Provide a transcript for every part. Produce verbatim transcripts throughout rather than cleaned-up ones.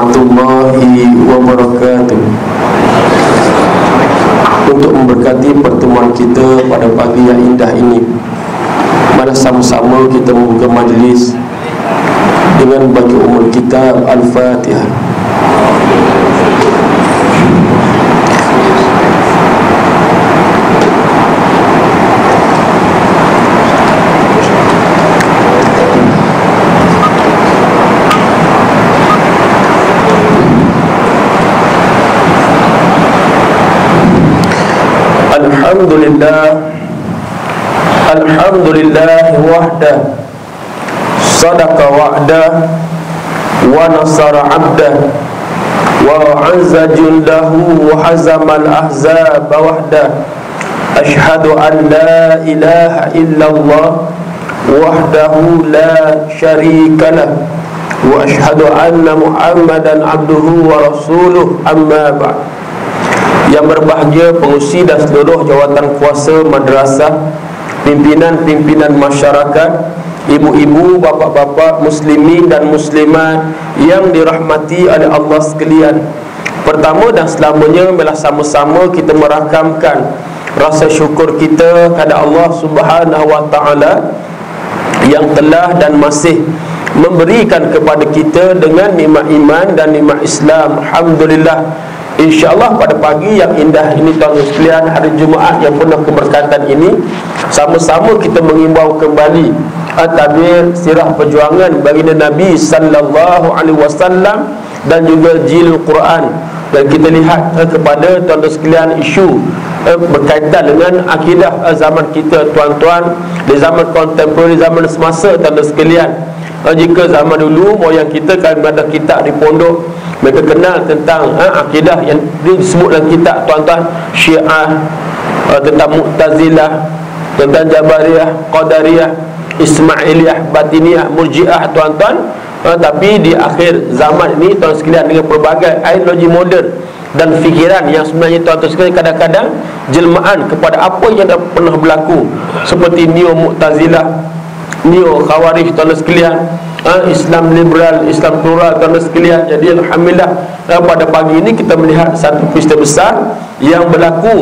warahmatullahi wabarakatuh. Untuk memberkati pertemuan kita pada pagi yang indah ini, mana sama-sama kita membuka majlis dengan baca umul kitab Al-Fatihah. Alhamdulillah, Alhamdulillah wahdah, sadaqa wa'dah, wa nasara 'abdah, wa 'azza jundahu, wa hazamal ahzaba wahdah. Ashhadu an la ilaha illallah wahdahu la syarika lah, wa ashhadu anna Muhammadan abduhu wa rasuluh, amma ba'd. Yang berbahagia pengurusi dan seluruh jawatan kuasa madrasah, pimpinan-pimpinan masyarakat, ibu-ibu, bapa-bapa, muslimin dan muslimat yang dirahmati oleh Allah sekalian. Pertama dan selamanya, bila sama-sama kita merakamkan rasa syukur kita kepada Allah Subhanahu wa taala yang telah dan masih memberikan kepada kita dengan nikmat iman dan nikmat Islam. Alhamdulillah. InsyaAllah pada pagi yang indah ini, tuan-tuan sekalian, hari Jumaat yang penuh keberkatan ini, sama-sama kita mengimbau kembali at-tabir sirah perjuangan baginda Nabi sallallahu alaihi wasallam dan juga jilid Quran. Dan kita lihat eh, kepada tuan-tuan sekalian isu eh, berkaitan dengan akidah eh, zaman kita, tuan-tuan, di zaman kontemporari, zaman semasa, tuan-tuan sekalian. eh, Jika zaman dulu moyang kita kan ada kitab di pondok, mereka kenal tentang ha, akidah yang disebut dalam kitab, tuan-tuan, Syiah, uh, tentang Mu'tazilah, tentang Jabariyah, Qadariyah, Ismailiyah, Batiniyah, Murji'ah, tuan-tuan. uh, Tapi di akhir zaman ini, tuan sekalian, dengan pelbagai ideologi moden dan fikiran yang sebenarnya, tuan-tuan sekalian, kadang-kadang jelmaan kepada apa yang dah pernah berlaku, seperti Neo Mu'tazilah, Neo Khawarij, tuan-tuan sekalian, ha, Islam liberal, Islam plural, tuan-tuan sekalian. Jadi alhamdulillah, ha, pada pagi ini kita melihat satu peristiwa besar yang berlaku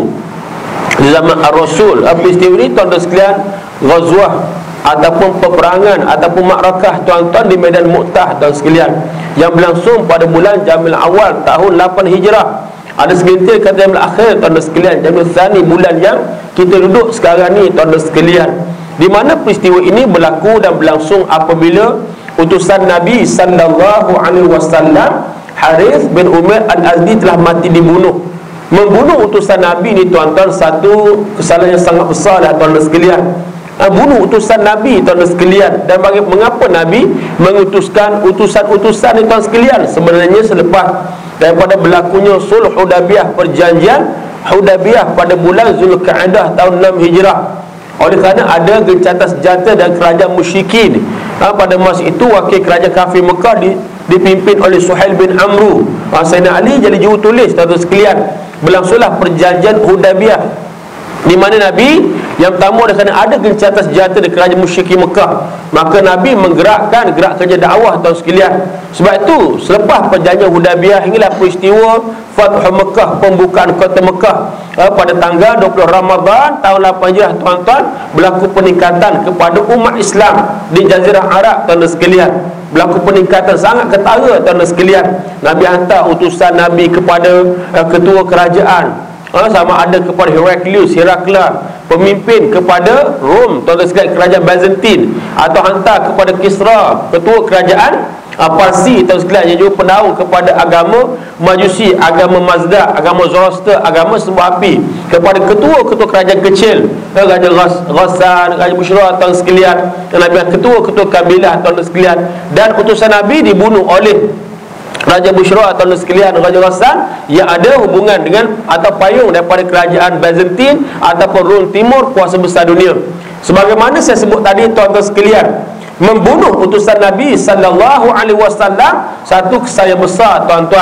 di zaman Ar-Rasul. ha, Peristiwa ini, tuan-tuan sekalian, ghazwah ataupun peperangan ataupun makrakah, tuan-tuan, di medan Mu'tah, tuan sekalian, yang berlangsung pada bulan Jamil Awal tahun lapan Hijrah. Ada segelintir kata Jamil Akhir, tuan-tuan sekalian, Jamil Tsani, bulan yang kita duduk sekarang ni, tuan-tuan sekalian, di mana peristiwa ini berlaku dan berlangsung apabila utusan Nabi sallallahu alaihi wasallam Harith bin Umair Al-Azdi telah mati dibunuh. Membunuh utusan Nabi ni, tuan-tuan, satu kesalahan yang sangat besar dah, tuan-tuan sekalian. ha, Bunuh utusan Nabi, tuan-tuan sekalian. Dan bagi, mengapa Nabi mengutuskan utusan-utusan ni, tuan sekalian? Sebenarnya selepas daripada berlakunya sulh Hudaybiyah, perjanjian Hudaybiyah pada bulan Zulkaadah tahun enam Hijrah. Oleh kerana ada gencatan senjata dan kerajaan musyrikin, ha, pada masa itu wakil kerajaan kafir Mekah di, dipimpin oleh Suhail bin Amru. ha, Sayyidina Ali jadi jurutulis, tuan-tuan sekalian. Berlangsunglah perjanjian Hudaybiyah, di mana Nabi yang pertama ada kerana ada gencatan senjata di kerajaan musyrikin Mekah, maka Nabi menggerakkan gerak kerja dakwah, tuan sekalian. Sebab itu selepas perjanjian Hudaybiyah hinggalah peristiwa Fathu Mekah, pembukaan kota Mekah, eh, pada tanggal dua puluh Ramadan tahun lapan Hijrah, tuan-tuan, berlaku peningkatan kepada umat Islam di Jazirah Arab, tuan-tuan sekalian. Berlaku peningkatan sangat ketara, tuan-tuan sekalian. Nabi hantar utusan Nabi kepada eh, ketua kerajaan, eh, sama ada kepada Heraklius, Herakla, pemimpin kepada Rom, tuan-tuan sekalian, kerajaan Byzantine, atau hantar kepada Kisra, ketua kerajaan uh, Parsi, tuan sekalian, yang juga penaung kepada agama Majusi, agama Mazda, agama Zoroaster, agama sembah api, kepada ketua-ketua kerajaan kecil, Raja Ghassan, Raja Bushra, tuan sekalian, dan Nabi ketua-ketua kabilah, tuan sekalian. Dan utusan Nabi dibunuh oleh Raja Bushra, tuan sekalian, Raja Ghassan, yang ada hubungan dengan atau payung daripada kerajaan Byzantine ataupun Rom Timur, kuasa besar dunia. Sebagaimana saya sebut tadi, tuan-tuan sekalian, membunuh utusan Nabi sallallahu alaihi wasallam satu kesalahan besar, tuan-tuan.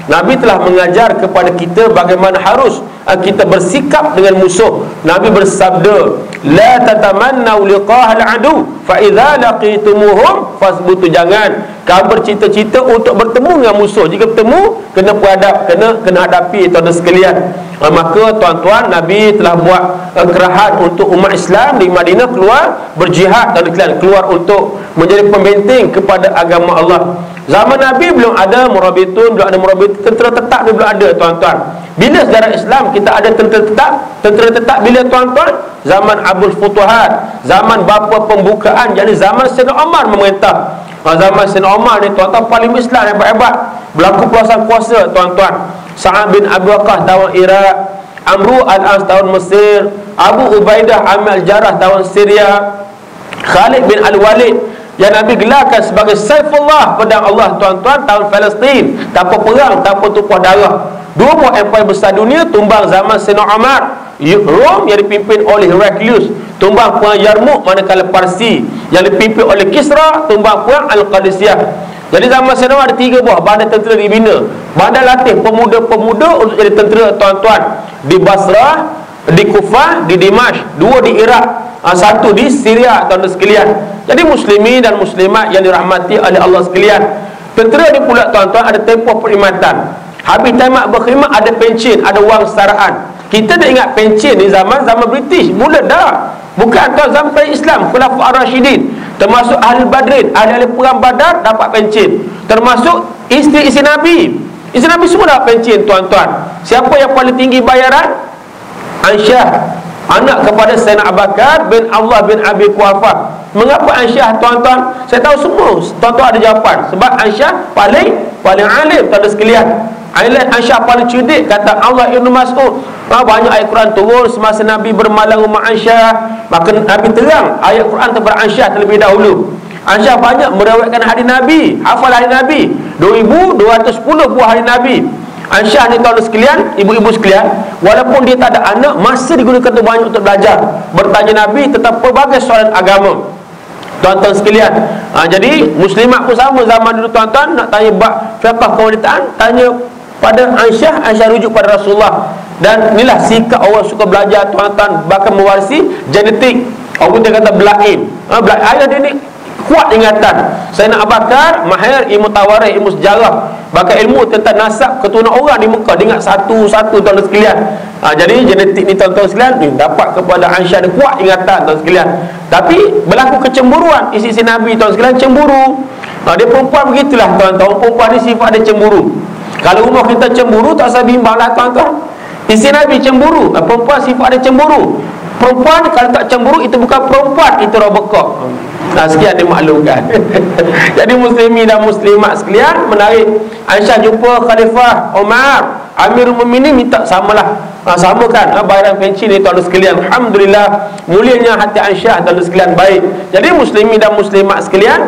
Nabi telah mengajar kepada kita bagaimana harus uh, kita bersikap dengan musuh. Nabi bersabda, la tatamannu liqa'al adu fa idza laqitumuhum fasbutu. Jangan kau bercita-cita untuk bertemu dengan musuh. Jika bertemu, kena berhadap, kena kena hadapi tuan-tuan sekalian. uh, maka tuan-tuan, Nabi telah buat uh, kerahat untuk umat Islam di Madinah keluar berjihad, dan keluar untuk menjadi pembenteng kepada agama Allah. Zaman Nabi belum ada murabitun, belum ada murabitun, tentera tetap ni belum ada, tuan-tuan. Bila sejarah Islam kita ada tentera tetap? Tentera tetap bila, tuan-tuan? Zaman Abul Futuhat, zaman bapa pembukaan, jadi zaman Sayyidina Umar memerintah. Ha, zaman Sayyidina Umar ni, tuan-tuan, paling Islam hebat-hebat, berlaku kuasa kuasa, tuan-tuan. Sa'ad bin Abi Waqqas tahun Iraq, Amru al-As tahun Mesir, Abu Ubaidah Amir al-Jarrah tahun Syria, Khalid bin Al-Walid yang Nabi gelarkan sebagai Saifullah, pedang Allah, tuan-tuan, tahun Palestin, tanpa perang, tanpa tumpah darah. Dua buah empire besar dunia tumbang zaman Sayyidina Umar. Rom yang dipimpin oleh Heraklius tumbang perang Yarmouk, manakala Parsi yang dipimpin oleh Kisra tumbang perang Al-Qadisiyah. Jadi zaman Sayyidina Umar ada tiga buah bandar tentera dibina. Bandar latih pemuda-pemuda untuk jadi tentera, tuan-tuan, di Basrah, di Kufah, di Dimash, dua di Iraq, satu di Syria, tuan-tuan sekalian. Jadi muslimin dan muslimat yang dirahmati oleh Allah sekalian, tentera ni pula, tuan-tuan, ada tempoh perkhidmatan. Habis tamat berkhidmat ada pencen, ada wang setaraan. Kita dah ingat pencen ni zaman zaman British, mula dah. Bukan tuan, zaman Islam, Khulafa ar-Rasyidin, termasuk ahli Badrin, ahli-ahli perang Badar dapat pencen, termasuk isteri-isteri Nabi. Isteri Nabi semua dapat pencen, tuan-tuan. Siapa yang paling tinggi bayaran? Aisyah, anak kepada Sayyidina Abu Bakar bin Allah bin Abi Quhafah. Mengapa Aisyah, tuan-tuan? Saya tahu semua, tuan-tuan ada jawapan. Sebab Aisyah paling paling alim, tuan-tuan sekalian. Aisyah paling cerdik, kata Allah Ibn Mas'ud. Ha, banyak ayat Quran turun semasa Nabi bermalam rumah Aisyah, maka Nabi terang ayat Quran tentang Aisyah terlebih dahulu. Aisyah banyak meriwayatkan hadis Nabi, hafal hadis Nabi, dua ribu dua ratus sepuluh buah hadis Nabi. Aisyah ni, tuan-tuan sekalian, ibu-ibu sekalian, walaupun dia tak ada anak, masa digunakan tu banyak untuk belajar, bertanya Nabi tentang pelbagai soalan agama, tuan-tuan sekalian. Ha, jadi muslimat pun sama zaman dulu, tuan-tuan, nak tanya bab fiqh kewanitaan, tanya pada Aisyah, Aisyah rujuk pada Rasulullah. Dan inilah sikap orang suka belajar, tuan-tuan, bahkan mewarisi genetik. Orang dia kata belain, ha, belain ayah dia ni kuat ingatan. Sayyidina Abu Bakar mahir ilmu tawarikh, ilmu sejarah, bahkan ilmu tentang nasab keturunan orang di Mekah, dia ingat satu-satu, tuan-tuan sekalian. Ha, jadi genetik ni, tuan-tuan sekalian, ni dapat kepada Aisyah, dia kuat ingatan, tuan sekalian. Tapi berlaku kecemburuan isi-isi Nabi, tuan sekalian, cemburu. Ha, dia perempuan begitulah, tuan-tuan. Perempuan ni sifat dia cemburu. Kalau rumah kita cemburu, tak usah bimbang lah, tuan-tuan. Isi Nabi cemburu, perempuan sifat dia cemburu. Perempuan kalau tak cemburu, itu bukan perempuan, itu robekok. Nah, sekian dimaklumkan. Jadi muslimin dan muslimat sekalian, menarik. Aisyah jumpa Khalifah Umar, Amirul Mukminin, minta samalah, ha, samakan ha, bayaran pencen ni, tuan-tuan sekalian. Alhamdulillah, mulianya hati Aisyah, tuan-tuan sekalian. Baik. Jadi muslimin dan muslimat sekalian,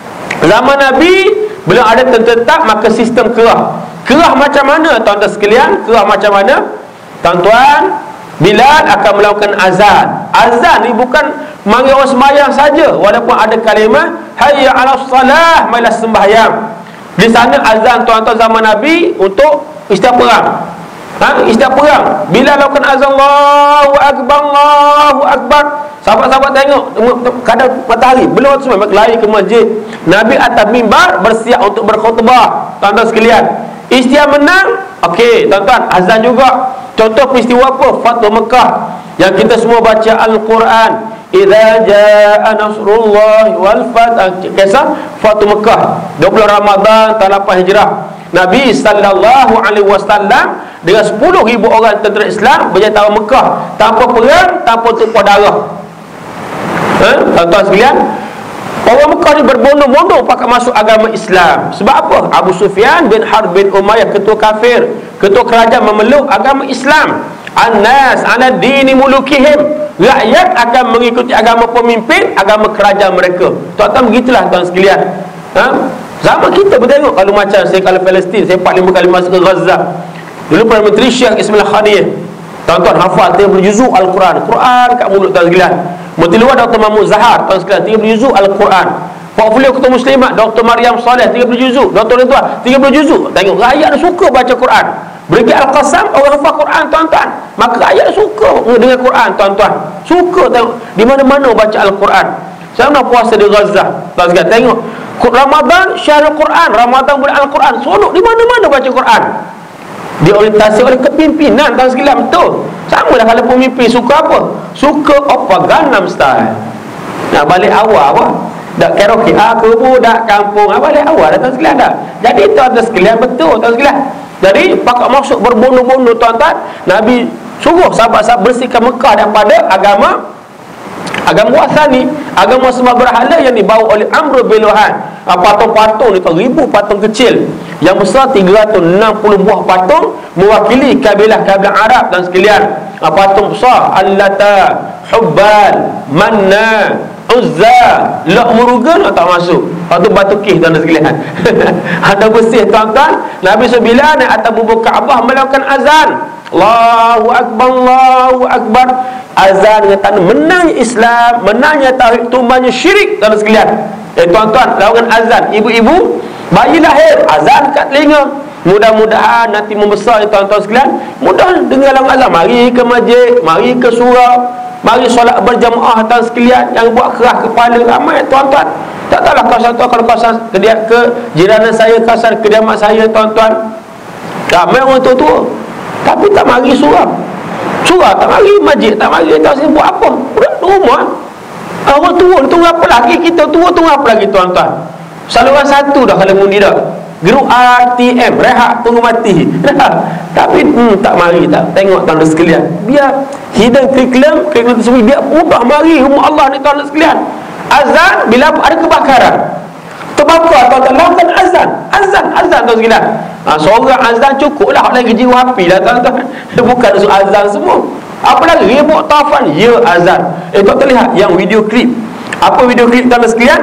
zaman Nabi belum ada tentera tetap, maka sistem kerah. Kerah macam mana, tuan-tuan sekalian? Kerah macam mana? Tuan-tuan, Bilal akan melakukan azan. Azan ni bukan manggil orang sembahyang saja, walaupun ada kalimah hayya 'alas salah, malah sembahyang. Di sana azan, tuan-tuan, zaman Nabi untuk istiaf perang. Ha, istiaf perang. Bilal lakukan azan, Allahu akbar, Allahu akbar. Sahabat-sahabat tengok, kadang matahari belum semua lari ke masjid. Nabi atas mimbar bersiap untuk berkhutbah, tuan-tuan sekalian. Istiaf menang, okey, tuan-tuan, azan juga. Contoh peristiwa apa? Fathu Mekah, yang kita semua baca Al-Quran. Idza jaa nasrullah wal fath. Kisah Fathu Mekah, dua puluh Ramadan tahun lapan Hijrah. Nabi sallallahu alaihi wasallam dengan sepuluh ribu orang tentera Islam berjaya tahu Mekah tanpa perang, tanpa tumpah darah. Ha? Tuan-tuan sekalian, orang Mekah ni berbondong-bondong pakai masuk agama Islam. Sebab apa? Abu Sufyan bin Harb bin Umayyah, ketua kafir, ketua kerajaan, memeluk agama Islam. An-nas ala dini mulukihim. Rakyat akan mengikuti agama pemimpin, agama kerajaan mereka. Tuan-tuan, begitulah, tuan sekalian. Ha? Zaman kita bertengok, kalau macam saya kalau Palestin, saya empat lima kali masuk ke Gaza. Dulu Perdana Menteri Syekh Ismail Khaniyah, tuan-tuan, hafal tiga puluh juzuk Al-Quran. Quran kat mulut, tuan sekalian. Menteri Luar Doktor Mahmud Zahar, tuan sekalian, tiga puluh juzuk Al-Quran. Portfolio Ketua Muslimat Doktor Maryam Saleh tiga puluh juzuk, Doktor Ridwan tiga puluh juzuk. Tengok rakyat suka baca Quran. Beri Al-Qasam orang hafal Quran tuan-tuan. Maka rakyat suka dengar Quran tuan-tuan. Suka tengok di mana-mana baca Al-Quran. Saya nak puasa di Gaza. Tuan sekalian tengok Ramadan Syahrul Quran, Ramadan bulan Al-Quran. Sonok di mana-mana baca Quran. Diorientasi oleh kepimpinan tuan sekalian, betul. Sama lah kalau pemimpin suka apa? Suka apa Gangnam Style. Nak balik awal apa? Dak karaoke aku budak kampung. Ah, balik awal dah tuan sekalian dah. Jadi tuan sekalian betul tuan sekalian. Jadi pakak maksud berbunuh-bunuh tuan-tuan, Nabi suruh sahabat-sahabat bersihkan Mekah daripada agama agama wasani, agama sembah berhala yang dibawa oleh Amr bin Luhai. Patung-patung ni ribu patung kecil, yang besar tiga ratus enam puluh buah patung mewakili kabilah-kabilah Arab dan sekalian. Patung besar Allata, Hubbal, Manna, Uzza, Lak Murugan tak masuk. Patung batu kih tuan sekalian. Ada bersih tuan-tuan. Nabi sembilan naik atas bubur Kaabah melakukan azan. Allahu Akbar, Allahu Akbar. Azan dengan tanda menangnya Islam, menangnya tauhid, tumbangnya syirik tuan sekalian. Eh tuan-tuan, lakukan azan. Ibu-ibu bayi lahir, azan kat telinga. Mudah-mudahan nanti membesar tuan-tuan sekalian, mudah dengar lagu azan. Mari ke masjid, mari ke surau, mari solat berjamaah tuan sekalian. Yang buat keras kepala ramai tuan-tuan. Tak tahulah kawasan tu, kalau kawasan ke, ke jiranan saya, kawasan kediaman saya tuan-tuan, ramai orang tua-tua tapi tak mari surau. Surau tak mari, masjid tak mari. Tak sini buat apa? Budak rumah. Orang tua tunggu apa lagi? Kita tua tunggu apa lagi tuan-tuan? Saluran satu dah kalau mundi dah. Geruk R T M, rehat tunggu mati. Tapi hmm, tak mari tak. Tengok tuan sekalian. Biar hidden curriculum, curriculum tersebut biar ubah mari rumah Allah ni tuan sekalian. Azan bila ada kebakaran. Terbakar tuan-tuan, lakukan azan. Azan, azan tuan sekalian. Ha, seorang azan cukup lah. Lagi jiwa api lah tuan-tuan. Bukan usul azan semua. Apa lagi? Ribut tafan, ya azan. Eh tuan-tuan lihat yang video klip. Apa video klip tuan sekalian?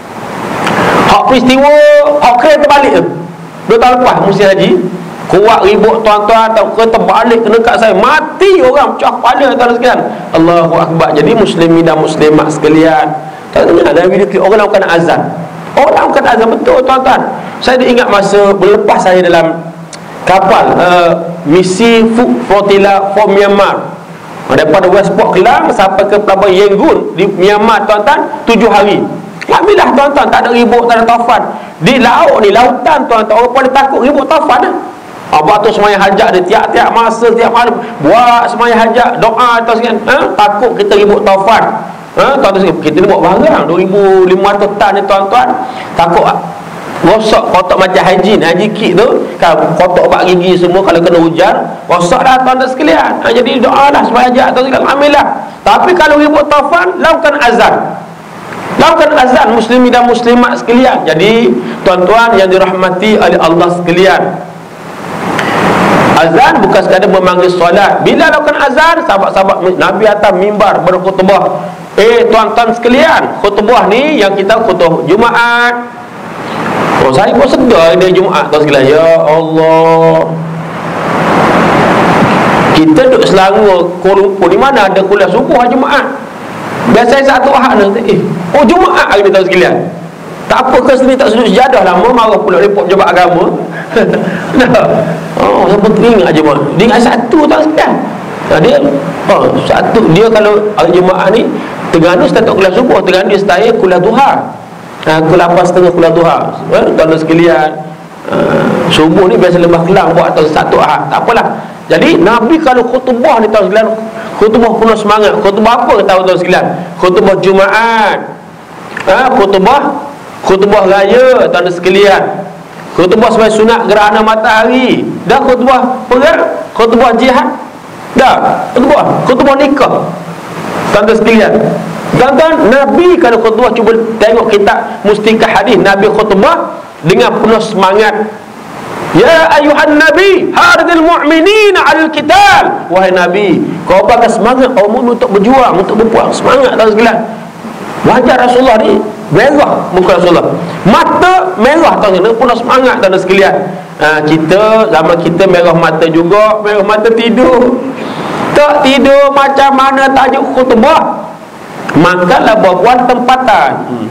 Hak peristiwa, hak kereta terbalik tu. Dua tahun lepas musim haji. Kuat ribut tuan-tuan, kereta terbalik kena kat saya. Mati orang, pecah kepala tuan sekalian. Allahu Akbar. Jadi muslimin dan muslimat sekalian, tak dengar dalam video klip orang lakukan azan. Orang lakukan azan betul tuan-tuan. Saya ingat masa berlepas saya dalam kapal uh, misi Flotilla for Myanmar, daripada Westport Kelang sampai ke pelabuhan Yangon di Myanmar tuan-tuan, tujuh hari. Alhamdulillah tuan-tuan, tak ada ribut, tak ada tafan. Di laut ni, lautan tuan-tuan, orang paling takut ribut tafan dah. Abang tu semayang hajat dia tiap-tiap masa, tiap malam buat semayang hajat, doa tuan sekalian. Ha? Takut kita ribut tafan. Ha? Tuan-tuan, kita ni buat barang dua ribu lima ratus tan ni tuan-tuan. Takut rosak kotak macam haji, haji kit tu kan, kotak bak gigi semua kalau kena hujan rosak dah tuan-tuan sekalian. Ha, jadi doa lah semayang hajat tuan sekalian. Alhamdulillah. Tapi kalau ribut tafan, lakukan azan. Lakukan azan muslimin dan muslimat sekalian. Jadi tuan-tuan yang dirahmati oleh Allah sekalian, azan bukan sekadar memanggil solat. Bila lakukan azan, sahabat-sahabat Nabi atas mimbar berkhutbah. Eh tuan-tuan sekalian, khutbah ni yang kita khutbah Jumaat. Oh saya pun sedar dia Jumaat tuan sekalian. Ya Allah, kita duduk Selangor, Kuala Lumpur, di mana ada kuliah subuh Jumaat. Biasanya satu ahad nanti, eh, oh Jumaat hari ni tuan sekalian. Tak apa ke sini tak sudut sejadah lama, marah pula report pejabat agama. Nah, oh, siapa teringat Jumaat? Dia ingat satu tuan sekalian. Nah, dia, oh, satu, dia kalau hari Jumaat ni, Terengganu start kuliah subuh, Terengganu start kuliah duha. Nah, pukul lapan tiga puluh kuliah duha. Eh, tuan sekalian, uh, subuh ni biasa lembah Kelang buat atau satu ahad. Tak apalah. Jadi Nabi kalau khutbah ni tuan sekalian, khutbah penuh semangat. Khutbah apa tahu tuan sekalian? Khutbah Jumaat. Ha, khutbah khutbah raya tuan sekalian. Khutbah sebagai sunat gerhana matahari. Dah khutbah perang, khutbah jihad. Dah khutbah, khutbah nikah. Tuan sekalian, tuan-tuan, Nabi kalau khutbah, cuba tengok kitab Mustikah Hadis, Nabi khutbah dengan penuh semangat. Ya ayuhan Nabi, haridil mu'minina al-qital. Wahai Nabi, kau bagi semangat kaum mukmin untuk berjuang, untuk berperang. Semangat tuan sekalian. Wajah Rasulullah ni merah, muka Rasulullah, mata merah tuan sekalian, penuh semangat tuan sekalian. Ha, kita zaman kita merah mata juga, merah mata tidur. Tak tidur macam mana tajuk khutbah. Makanlah buah-buahan tempatan. Hmm.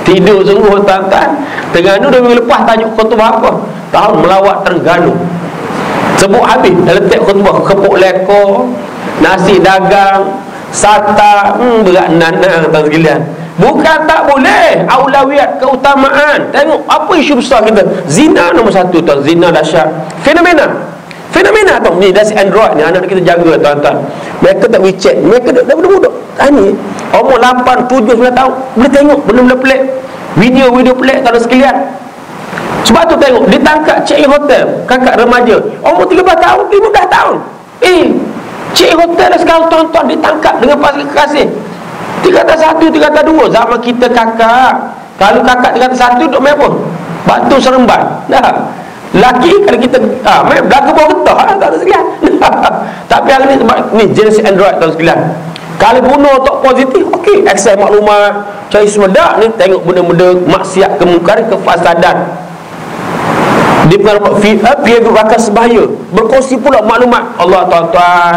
Tidur sungguh tuan-tuan. Terengganu dua minggu lepas tajuk khutbah apa? Tahun melawat Terengganu. Sebut habis dalam tiap khutbah. Kepuk lekor, nasi dagang, sata, hmm, berat nanang tuan sekalian. Bukan tak boleh. Aulawiyat, keutamaan. Tengok apa isu besar kita. Zina nombor satu tuan. Zina dahsyat. Fenomena. Fenomena tuan. Ni dari Android ni anak kita jaga tuan-tuan. Mereka tak WeChat. Mereka dah budak-budak. Tanya umur lapan, tujuh, sembilan tahun boleh tengok benda-benda pelik. Video-video pelik tuan sekalian. Sebab tu tengok ditangkap check-in hotel kakak remaja umur tiga belas tahun, lima belas tahun. Eh, check-in hotel dah sekarang tuan-tuan ditangkap dengan pasal kekasih. Tiga kata satu, tiga kata dua. Zaman kita kakak, kalau kakak tiga kata satu duduk main apa? Batu seremban. Dah. Laki kalau kita ah main belaka bawah getah ah, tak ada sekalian. Tapi hari ni sebab ni jenis Android tuan sekalian. Kalau guna untuk positif, okey, akses maklumat, cari semedak ni tengok benda-benda maksiat, kemungkaran, kefasadan. Dia bukan peer group rakan sebaya. Berkongsi pula maklumat. Allah tuan-tuan,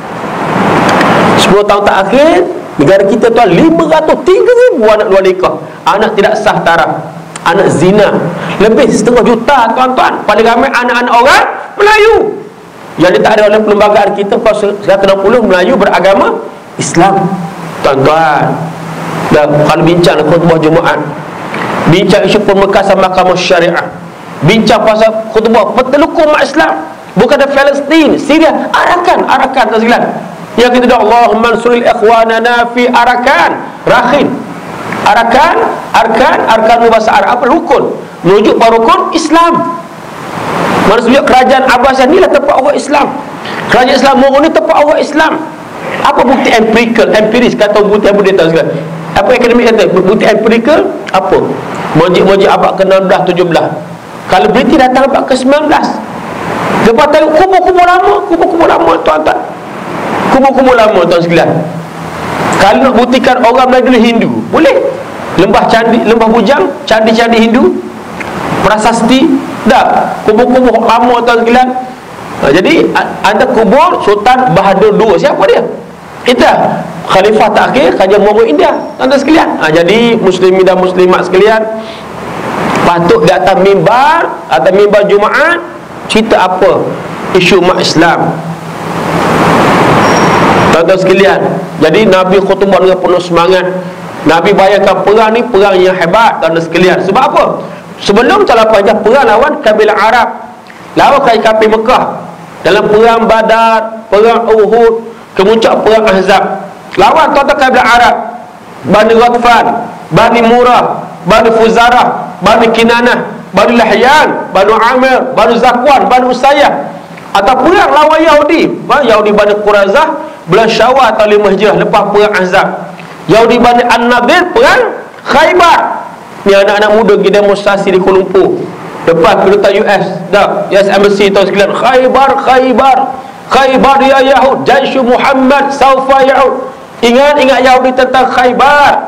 sepuluh tahun terakhir negara kita tuan lima ratus tiga ribu anak luar nikah, anak tidak sah taraf, anak zina. Lebih setengah juta tuan-tuan. Paling ramai anak-anak orang Melayu yang dia tak ada oleh perlembagaan kita. Seratus enam puluh Melayu beragama Islam tuan-tuan. Dan kalau bincang khutbah Jumaat, bincang isu pemekasan mahkamah syariah, bincang pasal khutbah pertelukung umat Islam, bukan ada Palestin, Syria, Arakan, Arakan tuan sekalian. Yang kita doa Allahumma ansuril ikhwanana fi Arakan, Rakhin. Arakan, Arkan, Arkan bahasa Arab apa? Rukun. Merujuk pada rukun Islam. Maksudnya kerajaan Abbasiyah ni lah tempat orang Islam. Kerajaan Islam Mongol ni tempat orang Islam. Apa bukti empirical, empiris kata bukti apa dia tahu sekalian? Apa akademik kata bukti empirical apa? Mojik-mojik abad ke enam belas, tujuh belas. Kalau British datang abad ke sembilan belas. Lepas tengok kubur-kubur lama, kubur-kubur lama tuan-tuan. Kubur-kubur lama tuan sekalian. Kalau nak buktikan orang Melayu Hindu, boleh. Lembah candi, lembah bujang, candi-candi Hindu, prasasti, dah. Kubur-kubur lama tuan sekalian. Ha, jadi ada kubur Sultan Bahadur kedua. Siapa dia? Kita Khalifah terakhir Kerajaan Mongol India tuan-tuan sekalian. Ha, jadi muslimin dan muslimat sekalian, patut di atas mimbar, atas mimbar Jumaat cerita apa isu umat Islam tuan-tuan sekalian. Jadi Nabi khutbah dengan penuh semangat. Nabi bayangkan perang ni perang yang hebat tuan-tuan sekalian. Sebab apa? Sebelum calon panjang perang lawan kabilah Arab, lawan kafir Mekah. Dalam perang Badar, perang Uhud, kemuncak perang Ahzab, lawan tuan-tuan kabilah Arab, Bani Ghatfan, Bani Murrah, Bani Fuzarah, Bani Kinanah, Bani Lahyan, Bani Amir, Bani Zakwan, Bani Usayyah. Atau perang lawan Yahudi, Yahudi Bani Qurazah bulan Syawal tahun lima Hijrah lepas perang Ahzab. Yahudi Bani An-Nadir perang Khaybar. Ni anak-anak muda pergi demonstrasi di Kuala Lumpur depan kedutaan U S, dah, U S Embassy tuan sekalian. Khaybar, Khaybar, Khaybar ya Yahud, Jaishu Muhammad saufa ya'ud. Ingat, ingat Yahudi tentang Khaybar.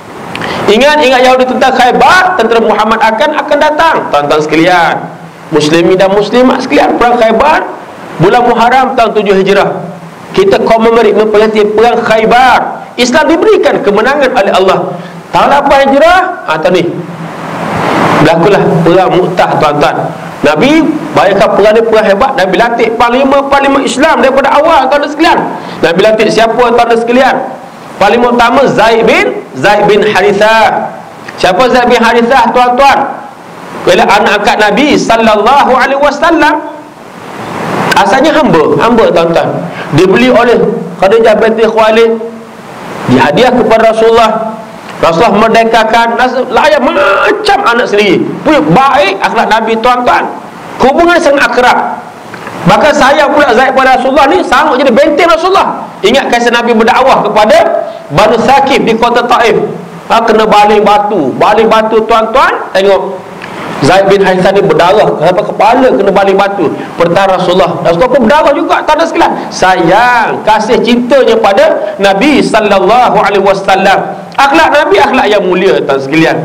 Ingat, ingat Yahudi tentang Khaybar, tentera Muhammad akan akan datang. Tuan-tuan sekalian, muslimin dan muslimat sekalian, perang Khaybar bulan Muharram tahun tujuh Hijrah. Kita commemorate memperingati perang Khaybar. Islam diberikan kemenangan oleh Allah. Tahun lapan Hijrah, ha, tahun ni berlakulah perang Mu'tah tuan-tuan. Nabi bayangkan perang ni perang hebat. Nabi latih panglima-panglima Islam daripada awal tuan-tuan sekalian. Nabi latih siapa tuan-tuan sekalian? Panglima utama Zaid bin Zaid bin Harithah. Siapa Zaid bin Harithah tuan-tuan? Bila anak angkat Nabi sallallahu alaihi wasallam. Asalnya hamba, hamba tuan-tuan. Dibeli oleh Khadijah binti Khuwailid, dihadiah kepada Rasulullah. Rasulullah merdekakan, layak macam anak sendiri. Punya baik akhlak Nabi tuan-tuan. Hubungan sangat akrab. Bahkan saya pula Zaid pada Rasulullah ni sanggup jadi benteng Rasulullah. Ingat kisah Nabi berdakwah kepada Banu Thaqif di kota Taif. Ha, kena baling batu. Baling batu tuan-tuan, tengok Zaid bin Harithah ni berdarah sampai kepala kena baling batu. Pertahanan Rasulullah. Rasulullah pun berdarah juga tanda sekalian. Sayang, kasih cintanya pada Nabi sallallahu alaihi wasallam. Akhlak Nabi akhlak yang mulia tuan sekalian.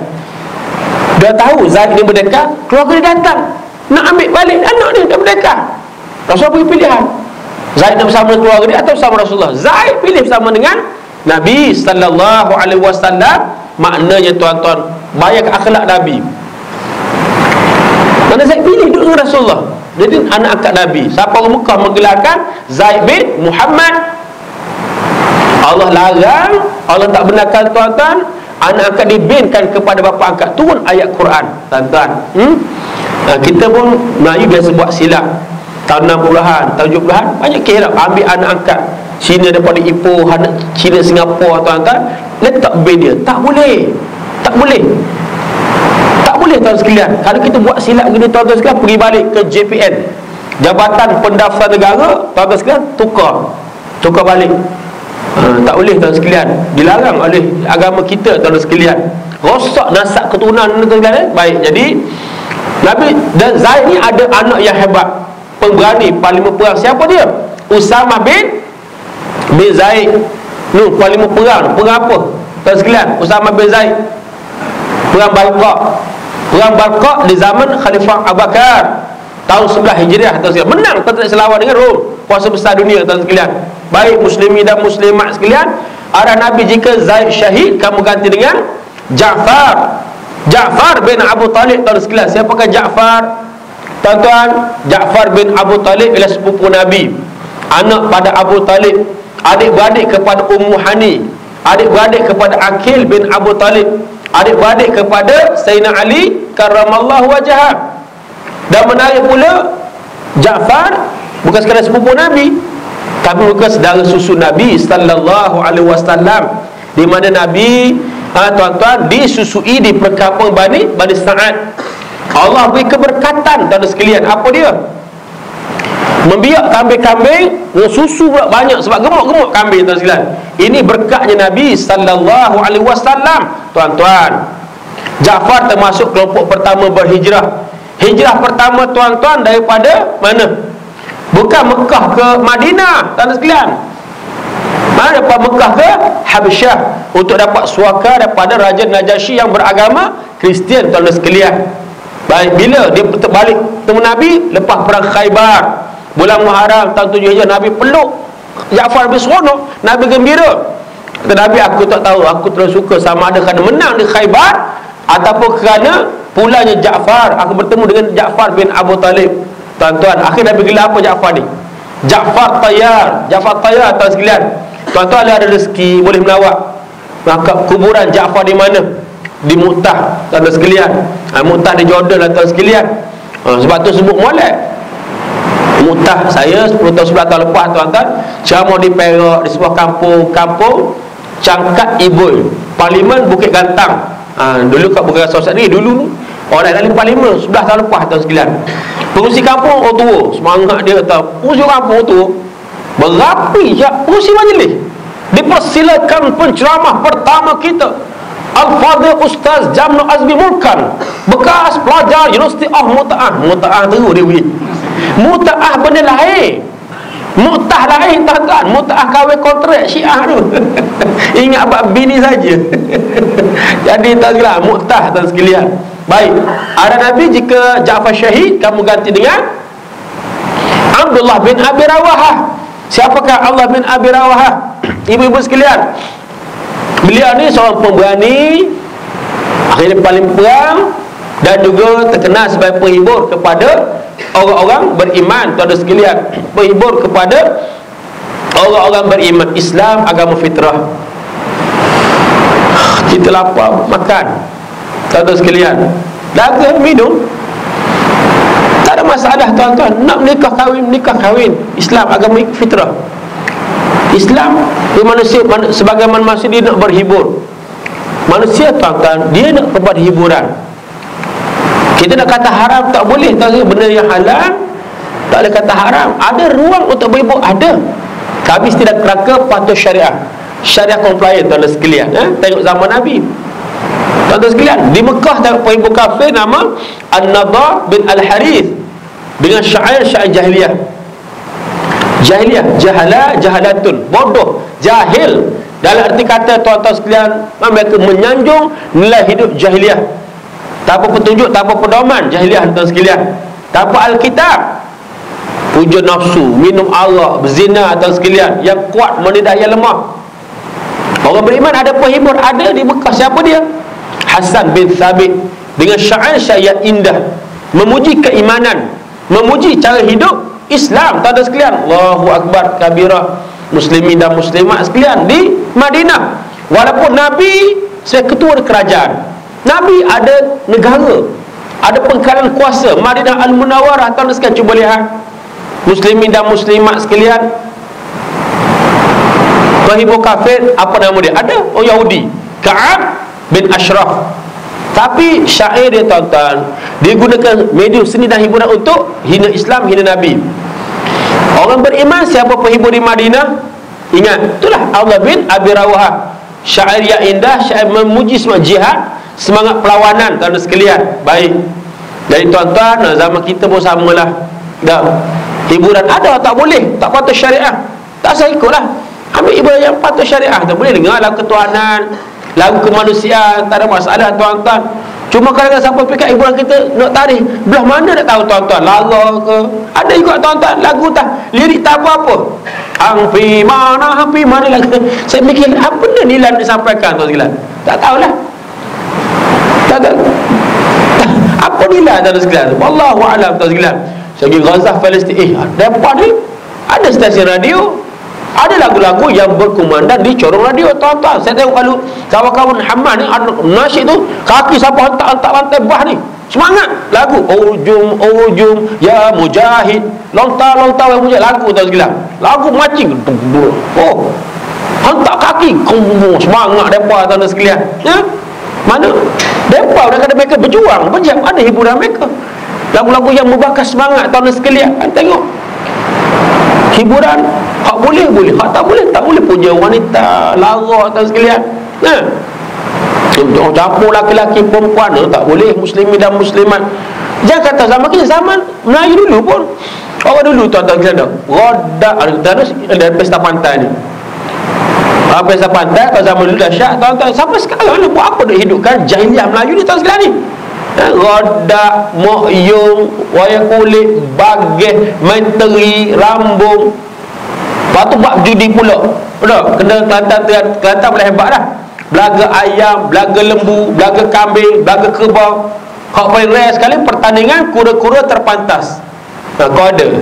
Dia tahu Zaid ni merdeka, keluarga dia datang nak ambil balik anak dia dah merdeka. Rasulullah beri pilihan. Zaid nak bersama dengan keluarga dia atau bersama Rasulullah. Zaid pilih bersama dengan Nabi sallallahu alaihi wasallam. Maknanya tuan-tuan, bayar akhlak Nabi. Mana Zaid pilih duduk dengan Rasulullah. Jadi anak angkat Nabi. Siapa orang Mekah menggelarkan Zaid bin Muhammad. Allah larang, Allah tak benarkan tuan-tuan, anak angkat dibinkan kepada bapa angkat. Turun ayat Quran, tuan-tuan. Hmm? Nah, kita pun Melayu biasa buat silap. Tahun enam puluhan, tahun tujuh puluhan, banyak kira ambil anak angkat Cina daripada Ipoh, anak Cina Singapura, tuan-tuan, letak bin dia. Tak boleh. Tak boleh. Tak boleh, tuan sekalian. Kalau kita buat silap begini, tuan-tuan sekalian, pergi balik ke J P N, Jabatan Pendaftaran Negara, tuan-tuan sekalian, tukar. Tukar balik. Ha, tak boleh, tuan sekalian. Dilarang oleh agama kita, tuan sekalian. Rosak nasab keturunan, tuan sekalian. Baik, jadi Nabi dan Zaid ni ada anak yang hebat, pemberani, panglima perang. Siapa dia? Usamah bin bin Zaid. Ni panglima perang. Perang apa? Tuan sekalian, Usamah bin Zaid. Perang Balqa. Perang Balqa di zaman Khalifah Abu Bakar. Tahun sebelas Hijriah, tuan sekalian. Menang tak selawan dengan Rom, kuasa besar dunia, tuan sekalian. Baik muslimin dan muslimat sekalian, arah Nabi, jika Zaid syahid, kamu ganti dengan Ja'far. Ja'far bin Abu Talib, tuan sekalian. Siapakah Ja'far? Tuan-tuan, Ja'far bin Abu Talib ialah sepupu Nabi, anak pada Abu Talib, adik-beradik kepada Ummu Hani, adik-beradik kepada Aqil bin Abu Talib, adik-beradik kepada Sayyidina Ali karramallahu wajhah. Dan menarik pula, Ja'far bukan sekadar sepupu Nabi, tapi bukan saudara susu Nabi sallallahu alaihi wasallam, di mana Nabi, ha, tuan-tuan, disusui di perkampungan Bani Bani Sa'ad. Allah beri keberkatan, tuan sekalian. Apa dia? Membiak kambing-kambing, susu pula banyak sebab gemuk-gemuk kambing, tuan sekalian. Ini berkatnya Nabi sallallahu alaihi wasallam, tuan-tuan. Ja'far termasuk kelompok pertama berhijrah. Hijrah pertama, tuan-tuan, daripada mana? Bukan Mekah ke Madinah, tuan sekalian. Mana daripada Mekah ke Habsyah, untuk dapat suaka daripada Raja Najasyi yang beragama Kristian, tuan sekalian. Baik, bila dia balik temu Nabi lepas perang Khaybar, bulan Muharram tahun tujuh Hijrah, Nabi peluk Ja'far bin seronok, Nabi gembira. Kata Nabi, aku tak tahu, aku terus suka sama ada kerana menang di Khaybar ataupun kerana pulangnya Ja'far, aku bertemu dengan Ja'far bin Abu Talib. Tuan-tuan, akhir Nabi gelar apa Ja'far ni? Ja'far Tayyar. Ja'far Tayyar, tuan sekalian. Tuan-tuan, ada rezeki boleh melawat maka kuburan Ja'far di mana? Di Mu'tah, tuan sekalian. Ha, Mu'tah di Jordan lah, tuan sekalian. Ha, sebab tu sebut molek Mu'tah. Saya sepuluh tahun sebelas tahun lepas, tuan-tuan, ceramah di Perak, di sebuah kampung-kampung Cangkat Ibul, Parlimen Bukit Gantang. Ha, dulu kat Bukit Gantang ni, dulu orang dalam Parlimen sebelas tahun lepas, tuan sekalian. Pengurusi kampung orang tua, semangat dia kata, pengurusi kampung orang tua berapi je, pengurusi majlis. Dipersilakan penceramah pertama kita, Al-Fadhil Ustaz Jamnu Azmi Mulkan, bekas pelajar Universiti of Muta'ah. Muta'ah terus dia bunyi. Muta'ah benda lain, Mu'tah lain, tuan-tuan. Muta'ah kahwin kontrak Syiah tu. Ingat abang bini saja. Jadi tuan sekalian, Mu'tah, tuan sekalian. Baik, ada Nabi, jika Ja'far syahid, kamu ganti dengan Abdullah bin Abi Rawahah. Siapakah Abdullah bin Abi Rawahah? Ibu-ibu sekalian, beliau ni seorang pemberani, akhirnya paling perang, dan juga terkenal sebagai penghibur kepada orang-orang beriman, tuan-tuan sekalian. Penghibur kepada orang-orang beriman. Islam agama fitrah. Kita lapar, makan, tuan-tuan sekalian. Dagang, minum, tak ada masalah, tuan-tuan. Nak menikah kahwin, menikah kahwin. Islam agama fitrah. Islam, dia manusia, sebagaimana manusia, dia nak berhibur. Manusia, tuan-tuan, dia nak tempat hiburan. Kita nak kata haram tak boleh, tuan-tuan. Benda yang halal tak boleh kata haram. Ada ruang untuk berhibur, ada. Kami tidak kerangka patuh syariah, syariah compliant, tuan-tuan sekalian. eh? Tengok zaman Nabi, tuan-tuan sekalian. Di Mekah ada penghibur kafir nama An-Nadha bin Al-Harith, dengan syair-syair jahiliyah. Jahiliyah, jahala, jahalatun, bodoh, jahil. Dalam arti kata, tuan-tuan sekalian, mereka menyanjung nilai hidup jahiliyah. Tak apa petunjuk, tak apa pedoman jahiliyah, tuan sekalian. Tak apa Alkitab. Puja nafsu, minum arak, berzina, tuan sekalian. Yang kuat menidak yang lemah. Orang beriman ada penghibur, ada di Mekah. Siapa dia? Hasan bin Thabit dengan syair-syair indah memuji keimanan, memuji cara hidup Islam. Tuan-tuan sekalian, Allahu Akbar kabirah, muslimin dan muslimat sekalian di Madinah. Walaupun Nabi sebagai ketua kerajaan, Nabi ada negara, ada pengkalan kuasa. Madinah Al-Munawwarah, tuan-tuan sekalian cuba lihat, muslimin dan muslimat sekalian, penghibur kafir, apa nama dia? Ada orang Yahudi, Ka'ab bin Ashraf. Tapi syair dia, tuan-tuan, dia gunakan medium seni dan hiburan untuk hina Islam, hina Nabi. Orang beriman siapa penghibur di Madinah, ingat, itulah Allah bin Abi Rawahah. Syair yang indah, syair memuji semangat jihad, semangat perlawanan, tuan-tuan sekalian. Baik, jadi tuan-tuan, zaman kita pun samalah. Dah, hiburan ada tak boleh, tak patut syariah, tak saya ikutlah. Ambil hiburan yang patut syariah. Tak boleh dengar lagu ketuhanan, lagu kemanusiaan, tak ada masalah, tuan-tuan. Cuma kadang-kadang sampai pekat hiburan kita nak tarikh, belah mana nak tahu, tuan-tuan, lara ke, ada juga, tuan-tuan, lagu tak, lirik tak apa-apa. Hang pi mana, hang pi mana lagu. Saya mikir, apa benda nilai disampaikan, tuan-tuan? Tak tahulah. Tak tahu. Apa nilai, tuan-tuan sekalian? Wallahu a'lam, tuan-tuan sekalian. Segi Gaza, Palestin, eh, depan ni ada stesen radio, ada lagu-lagu yang berkumandang di corong radio, tuan-tuan. Saya tengok kalau kawan-kawan Hamad ni ada nasyid tu, kaki siapa hantar-hantar lantai bah ni, semangat lagu ujum ujum ya mujahid, lontar-lontar yang punya lagu, tuan sekalian, lagu macing, oh hantar kaki, semangat depa, tuan sekalian. Ya, mana depa dah kata mereka berjuang, berjam, ada hiburan mereka, lagu-lagu yang membakar semangat, tuan sekalian. Tengok hiburan, hak boleh boleh, hak tak boleh tak boleh. Puja wanita, lara, tuan sekalian. Nah, campur laki-laki perempuan, tak boleh. Muslimin dan muslimat. Jangan kata zaman kita, zaman Melayu dulu pun, orang dulu, tuan-tuan sekalian, rodak ada pesta pantai ni. Ha, pesta pantai pada zaman dulu dahsyat, tuan-tuan. Sampai sekarang ni buat apa nak hidupkan jahiliah Melayu ni, tuan sekalian ni. Rodak, mokyung, wayang kulit, bageh, main teri, rambung. Lepas tu buat judi pula. Betul? Kena Kelantan, Kelantan boleh hebat dah. Belaga ayam, belaga lembu, belaga kambing, belaga kerbau. Hak paling rare sekali pertandingan kura-kura terpantas. Ha, kau ada.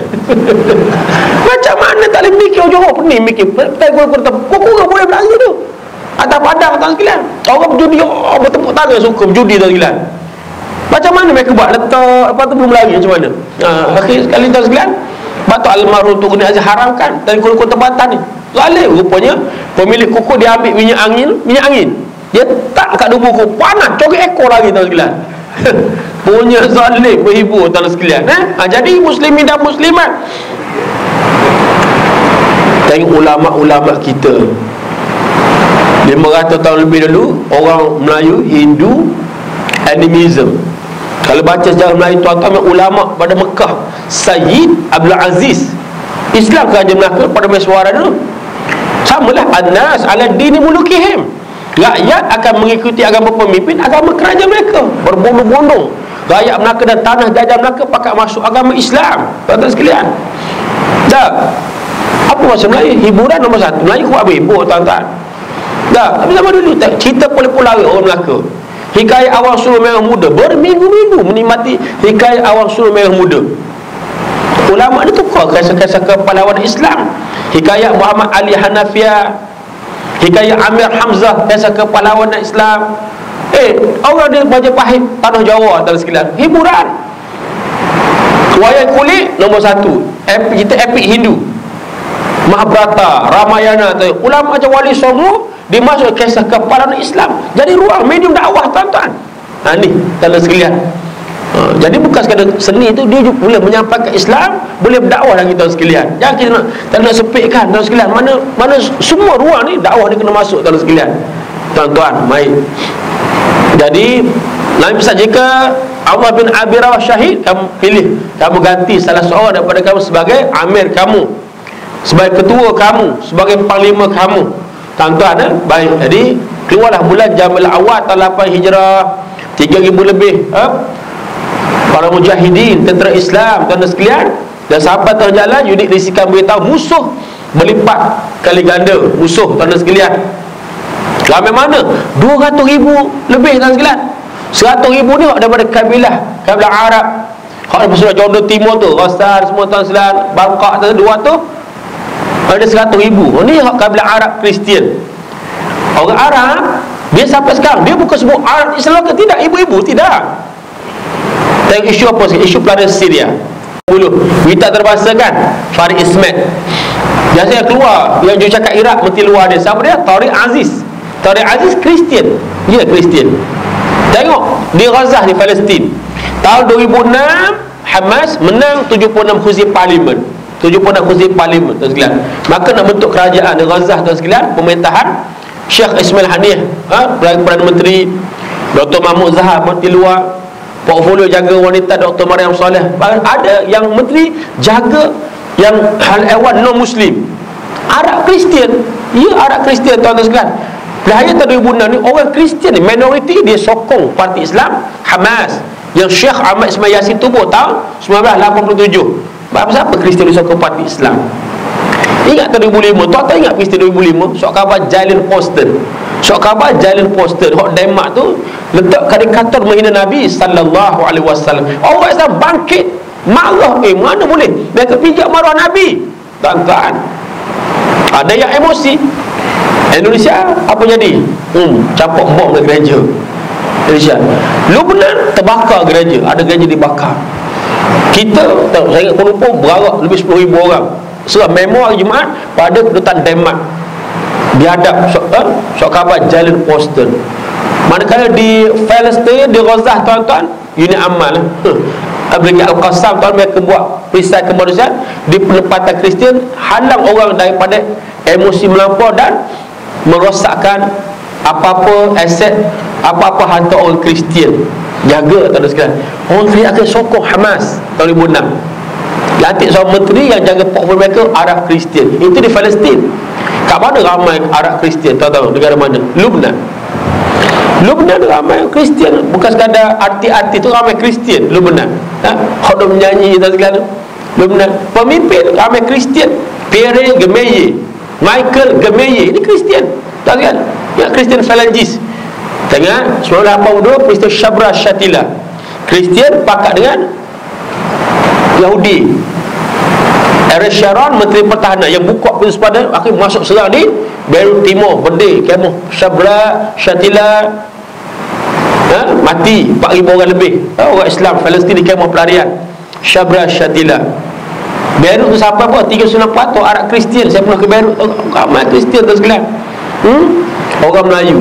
Macam mana tak boleh mikir Johor pening mikir. Pertandingan kura-kura terpantas, kura boleh berlari tu atas padang, tuan sekalian. Orang berjudi, oh, bertepuk tangan suka berjudi, tuan sekalian. Macam mana mereka buat? Letak, lepas tu belum lagi macam mana? Ha, akhir sekali, tuan sekalian, Batuk almarhum tu Guni Aziz haramkan dan kura-kura tempatan ni. Zalim rupanya, pemilik kuku dia ambil minyak angin, minyak angin. Dia tak kat dua buku, panas, coret ekor lagi, tuan sekalian. Punya zalim berhibur, tuan sekalian. Eh? Ha, jadi muslimin dan muslimat, tengok ulama-ulama kita lima ratus tahun lebih dulu, orang Melayu, Hindu, animism. Kalau baca sejarah Melayu, tuan-tuan, ulama pada Mekah, Sayyid Abdul Aziz, Islam kerajaan Melaka pada mesyuarat dulu. Samalah, an-nas ala dini mulukihim. Rakyat akan mengikuti agama pemimpin agama kerajaan mereka, berbondong-bondong. Rakyat Melaka dan tanah jajah Melaka pakat masuk agama Islam, tuan-tuan sekalian. Tak, apa maksud Melayu? Hiburan nombor satu. Melayu kuat berhibur, tuan-tuan. Tak, tapi zaman dulu tak, cerita pola-pola orang Melaka. Hikayat awal sulul merah muda, berminggu-minggu menikmati hikayat awal sulul merah muda. Ulama ni tukar kisah-kisah kepahlawanan Islam. Hikayat Muhammad Ali Hanafiah, hikayat Amir Hamzah, kisah kepahlawanan Islam. Eh, orang dia Majapahit, tanah Jawa, tuan sekalian, hiburan. Wayang kulit nombor satu. Epic, kita epik Hindu, Mahabharata, Ramayana. Ulama macam Wali Songo dimasuk kisah kepahlawanan Islam, jadi ruang medium dakwah, tuan-tuan. Ha, ni tuan-tuan sekalian. Ha, jadi bukan sekadar seni tu, dia juga boleh menyampaikan Islam, boleh berdakwah lagi, tuan sekalian. Jangan kita nak, tak nak sepitkan, tuan sekalian. Mana mana semua ruang ni dakwah ni kena masuk, tuan sekalian. Tuan-tuan, baik. Jadi Nabi pesan, jika Allah bin Abi Rawah syahid, kamu pilih, kamu ganti salah seorang daripada kamu sebagai amir kamu, sebagai ketua kamu, sebagai panglima kamu. Tuan-tuan, eh? Baik, jadi keluarlah bulan Jamil Awal tahun lapan Hijrah, tiga ribu lebih, eh? para mujahidin, tentera Islam, tuan-tuan sekalian. Dan sahabat terjalan, unit risikan beritahu musuh berlipat kali ganda musuh, tuan-tuan sekalian. Ramai mana? dua ratus ribu lebih tuan sekalian. seratus ribu ni daripada kabilah kabilah Arab. Hak pasal Jordan Timur tu, Rostan semua tuan sekalian, Bangkok tu dua tu. Ada seratus ribu. Ni hak kabilah Arab Kristian. Orang Arab dia sampai sekarang dia bukan sebut Arab Islam ke tidak, ibu-ibu tidak. Tengok isu apa sih? Isu pelarian Syria. Dulu berita terbahasa kan Farid Ismail. Biasa yang keluar yang jujur cakap Iraq mesti luar dia. Siapa dia? Tariq Aziz. Tariq Aziz Kristian. Ya, Kristian. Tengok di Gaza di Palestin. Tahun dua ribu enam Hamas menang tujuh puluh enam kursi parlimen. tujuh puluh enam kursi parlimen tuan sekalian. Maka nak bentuk kerajaan di Gaza tuan sekalian, pemerintahan Syekh Ismail Haniyah, ha? Perdana Menteri Doktor Mahmud Zahar menteri luar, portfolio jaga wanita Doktor Mariam Saleh. Ada yang menteri jaga yang hal ehwan non muslim. Arab Kristian. Ya, Arab Kristian tuan-tuan sekalian. Belahaya tahun dua ribu enam ni orang Kristian ni minoriti dia sokong parti Islam Hamas yang Syekh Ahmad Ismail Yasin tubuh tahun seribu sembilan ratus lapan puluh tujuh. Siapa Kristian disokong parti Islam? Ingat tahun dua ribu lima, tuan-tuan ingat Kristian dua ribu lima? Sok khabar Jalil Posten. Sok khabar Jalil Posten hok Denmark tu letak karikatur menghina Nabi sallallahu alaihi wasallam. Orang Islam bangkit marah, eh mana boleh mereka pijak marah Nabi. Tuan-tuan, ada yang emosi. Indonesia apa jadi? Hmm, campak bom ke gereja Indonesia. Lebanon terbakar gereja, ada gereja dibakar. Kita tahu, saya ingat Kuala Lumpur berarak lebih sepuluh ribu orang serah memor hari Jumaat pada kedutaan Denmark dihadap sok, eh, sok khabar Jalil Posten. Manakala di Palestin, di Gaza tuan-tuan, unit amal eh, Brigade Al-Qassam tuan mereka buat perisai kemanusiaan di penempatan Kristian, halang orang daripada emosi melampau dan merosakkan apa-apa aset, apa-apa harta orang Kristian. Jaga tuan-tuan sekalian. Orang Kristian akan sokong Hamas tahun dua ribu enam. Lantik seorang menteri yang jaga portfolio mereka Arab Kristian. Itu di Palestin. Kat mana ramai Arab Kristian? Tahu-tahu negara mana? Lebanon. Lebanon ramai Kristian, bukan sekadar arti-arti tu, ramai Kristian Lebanon. Ha? Khadam menyanyi dan segala. Lebanon. Pemimpin ramai Kristian. Pierre Gemeye, Michael Gemeye, ini Kristian. Tahu kan? Ya, Kristian Falangis. Tengok seribu sembilan ratus lapan puluh dua Kristian Shabra Shatila. Kristian pakat dengan Yahudi. Ariel Sharon Menteri Pertahanan yang buka pintu sepadan akhir masuk serang di Beirut Timur, berdeh kemah Shabra Shatila, ha? Mati empat ribu orang lebih, ha? Orang Islam Palestin di kemah pelarian Shabra Shatila. Beirut tu siapa apa? tiga puluh sembilan peratus Arab Kristian. Saya pernah ke Beirut, ramai Kristian tu sekalian. hmm? Orang Melayu,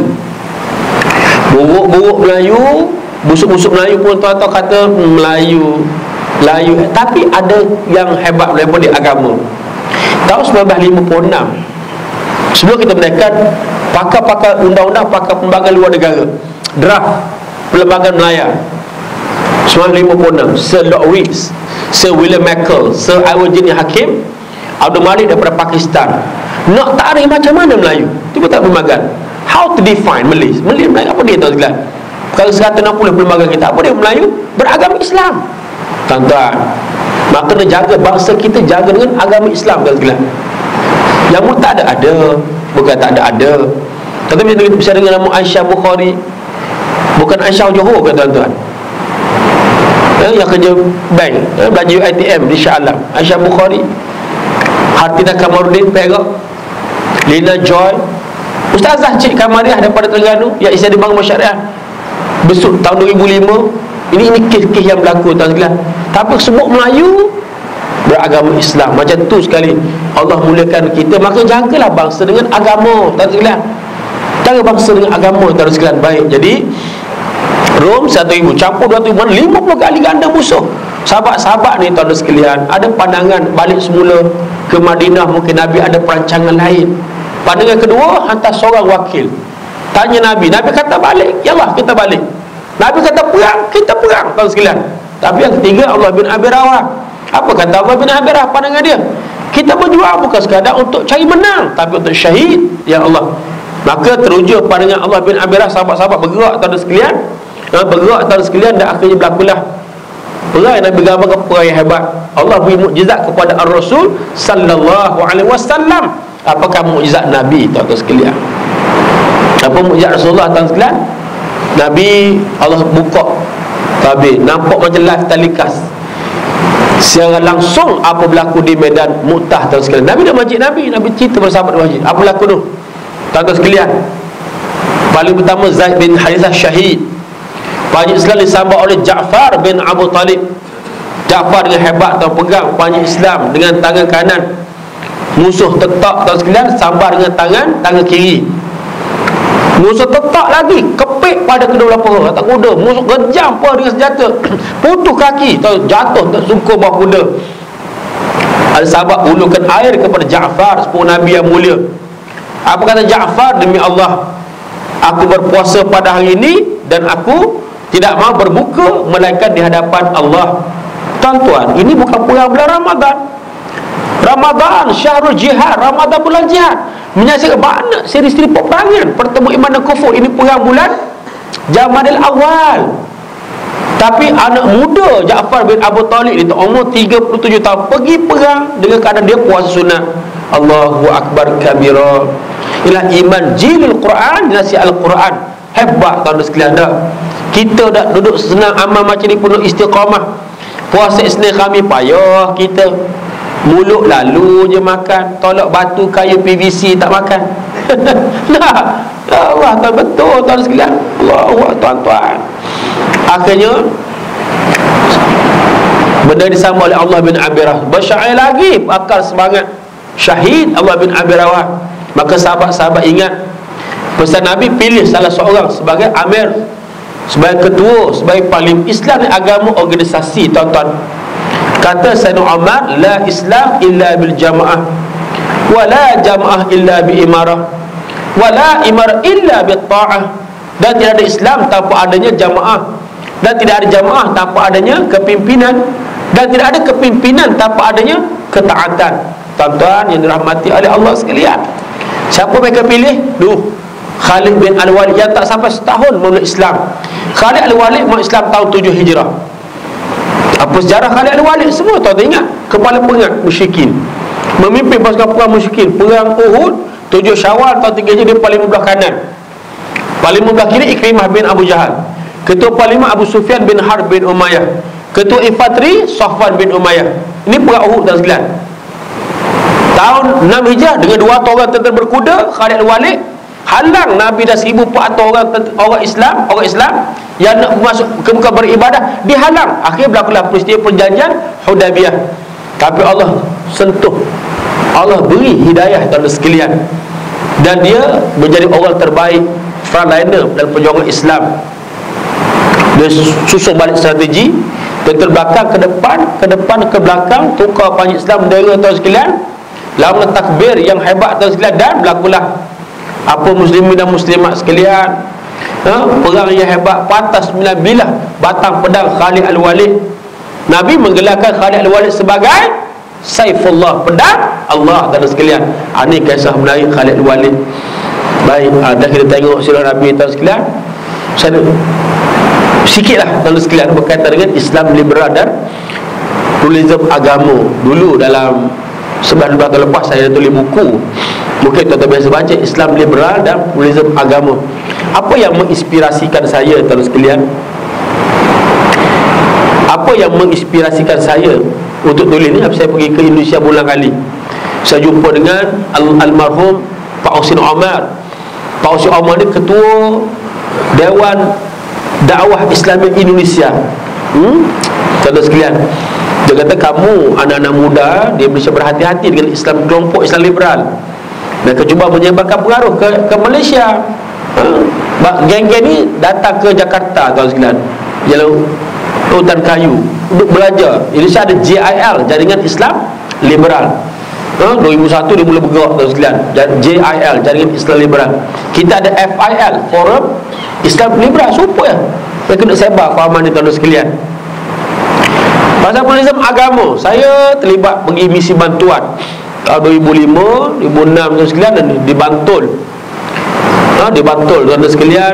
buruk-buruk Melayu, busuk-busuk Melayu pun tuan-tuan kata Melayu Melayu, tapi ada yang hebat daripada agama. Tahun seribu sembilan ratus lima puluh enam, sebelum kita menaikkan pakar-pakar undang-undang, pakar perlembagaan luar negara, draft perlembagaan Melayu seribu sembilan ratus lima puluh enam, Sir Lord Reeves, Sir William Michael, Sir Awajini Hakim, Abdul Malik daripada Pakistan nak tarik macam mana Melayu. Tiba tak perlembagaan how to define Malay. Malay Melayu apa dia tuan sekalian? Kalau seratus enam puluh perlembagaan kita, apa dia Melayu? Beragama Islam. Tuan-tuan, maka kena jaga bangsa kita, jaga dengan agama Islam tuan sekalian. Yang pun tak ada ada, bukan tak ada ada. Tetapi kita bisa dengan nama Aisyah Bukhari, bukan Aisyah Johor kan tuan-tuan, eh, yang kerja bank, eh, belanja A T M di Shah Alam. Aisyah Bukhari, Hartina Kamarudin Perak, Lina Joy, Ustazah Cik Kamariah daripada Terengganu yang Islam Dibangun Syariah besuk tahun dua ribu lima. Ini ini kes-kes yang berlaku tuan sekalian. Tapi sebut Melayu beragama Islam, macam tu sekali Allah mulakan kita. Maka jagalah bangsa dengan agama tuan sekalian. Jaga bangsa dengan agama tuan sekalian. Baik, jadi Rom satu ribu campur dua ribu, lima puluh kali ganda musuh. Sahabat-sahabat ni tuan sekalian ada pandangan balik semula ke Madinah, mungkin Nabi ada perancangan lain. Pandangan kedua, hantar seorang wakil, tanya Nabi, Nabi kata balik, yalah kita balik. Nabi kata perang, kita perang tuan sekalian. Tapi yang ketiga, Allah bin Abi Rawah. Apa kata Allah bin Abi Rawah pandangan dia? Kita berjuang bukan sekadar untuk cari menang, tapi untuk syahid, ya Allah. Maka teruja pandangan Allah bin Abi Rawah. Sahabat-sahabat bergerak tuan sekalian, bergerak tuan sekalian, dan akhirnya berlakulah perang yang Nabi gambarkan, perang yang hebat. Allah beri mukjizat kepada Ar-Rasul sallallahu alaihi wasallam. Apakah mukjizat Nabi tuan-tuan sekalian? Apa mukjizat Rasulullah tuan sekalian? Nabi Allah buka tabir, nampak macam live telecast secara langsung apa berlaku di medan Mu'tah tuan sekalian. Nabi dah masjid Nabi, Nabi cerita bersama di masjid. Apa berlaku tu? Tuan-tuan sekalian, paling pertama Zaid bin Harithah syahid. Panjang Islam disambut oleh Ja'far bin Abu Talib. Ja'far dengan hebat tuan pegang panjang Islam dengan tangan kanan. Musuh tetap tuan sekalian sambar dengan tangan tangan kiri. Musuh tetap lagi kepik pada kedua belah perut atas kuda. Musuh kejam apa dengan senjata. Putus kaki, jatuh tersungkur bawah kuda. Ada sahabat ulurkan air kepada Ja'far, sepupu Nabi yang mulia. Apa kata Ja'far? Demi Allah, aku berpuasa pada hari ini dan aku tidak mahu berbuka melainkan di hadapan Allah. Tuan-tuan, ini bukan perang bulan Ramadan. Ramadan syahrul jihad, Ramadan bulan jihad, menyaksikan banyak seri-seri peperangan pertemu iman dan kufur. Ini perang bulan Jamadil Awal. Tapi anak muda Ja'far bin Abu Talib itu umur tiga puluh tujuh tahun pergi perang dengan keadaan dia puasa sunat. Allahu Akbar kabira. Inilah iman jilul Quran, dinasi Al-Quran. Hebat tuan-tuan sekalian dah. Kita dah duduk senang amal macam ni penuh istiqamah. Puasa Isnin Khamis payah kita. Mulut lalu je makan, tolak batu kayu P V C tak makan. Nah, Allah tuan betul tuan sekalian. Allah tuan-tuan. Akhirnya benda disambut oleh Allah bin Abi Rawah. Bersyair lagi akal semangat syahid Allah bin Abi Rawah. Maka sahabat-sahabat ingat pesan Nabi, pilih salah seorang sebagai amir, sebagai ketua, sebagai paling. Islam ni agama organisasi tuan-tuan. Kata Sayyidina Umar, la Islam illa bil jamaah, wa la jamaah illa bi imarah, wa la imarah illa bi ta'ah. Dan tidak ada Islam tanpa adanya jamaah, dan tidak ada jamaah tanpa adanya kepimpinan, dan tidak ada kepimpinan tanpa adanya ketaatan. Tuan-tuan yang dirahmati oleh Allah sekalian, siapa mereka pilih? Duh, Khalid bin Al-Walid yang tak sampai setahun memeluk Islam. Khalid Al-Walid memeluk Islam tahun tujuh Hijrah. Apa sejarah Khalid Al-Walid? Semua tuan ingat. Kepala perang musyrikin, memimpin pasukan perang musyrikin. Perang Uhud tujuh Syawal tahun tiga Hijrah, dia paling belah kanan. Paling belah kiri Ikrimah bin Abu Jahal. Ketua Parlimen Abu Sufyan bin Harb bin Umayyah. Ketua Infanteri Safwan bin Umayyah. Ini perang Uhud dan sekalian. Tahun enam Hijrah dengan dua ratus orang tentera berkuda, Khalid Al-Walid halang Nabi dan seribu empat ratus orang orang Islam, orang Islam yang nak masuk ke Mekah beribadah, dihalang. Akhirnya berlakulah peristiwa perjanjian Hudaybiyah. Tapi Allah sentuh, Allah beri hidayah tuan sekalian, dan dia menjadi orang terbaik, frontliner dalam perjuangan Islam. Dia susun balik strategi, tentera belakang ke depan, ke depan ke belakang, tukar panjang Islam bendera tuan sekalian, lama takbir yang hebat tuan sekalian, dan berlakulah apa muslimin dan muslimat sekalian, ha? perang yang hebat. Pantas sembilan bilah batang pedang Khalid Al-Walid. Nabi menggelarkan Khalid Al-Walid sebagai Saifullah, pedang Allah dan sekalian. Ha, ini kisah menarik Khalid Al-Walid. Baik, ha, dah kita tengok sirah Nabi tuan sekalian. Saya sikitlah tuan sekalian berkaitan dengan Islam liberal dan pluralisme agama. Dulu dalam sebelas dua tahun lepas saya tulis buku, mungkin tuan-tuan biasa baca, Islam liberal dan pluralisme agama. Apa yang menginspirasikan saya tuan sekalian? Apa yang menginspirasikan saya untuk tulis ni? Saya pergi ke Indonesia berulang kali. Saya jumpa dengan al almarhum Pak Husin Omar. Pak Husin Omar ni ketua Dewan Dakwah Islami Indonesia. Hmm? Tuan-tuan sekalian, dia kata kamu anak-anak muda di Malaysia berhati-hati dengan Islam, kelompok Islam liberal. Mereka cuba menyebarkan pengaruh ke, ke Malaysia. Ha? Geng-geng ni datang ke Jakarta tuan sekalian, jalan hutan kayu untuk belajar. Indonesia ada J I L, Jaringan Islam Liberal. Ha? dua ribu satu dia mula bergerak tuan sekalian, J I L, Jaringan Islam Liberal. Kita ada F I L, Forum Islam Liberal. Supaya ya, mereka nak sebar fahaman ni tuan sekalian. Pasal pluralisme agama, saya terlibat pergi misi bantuan tahun dua ribu lima, dua ribu enam tuan sekalian, dan di Bantul. Ha, di Bantul tuan sekalian.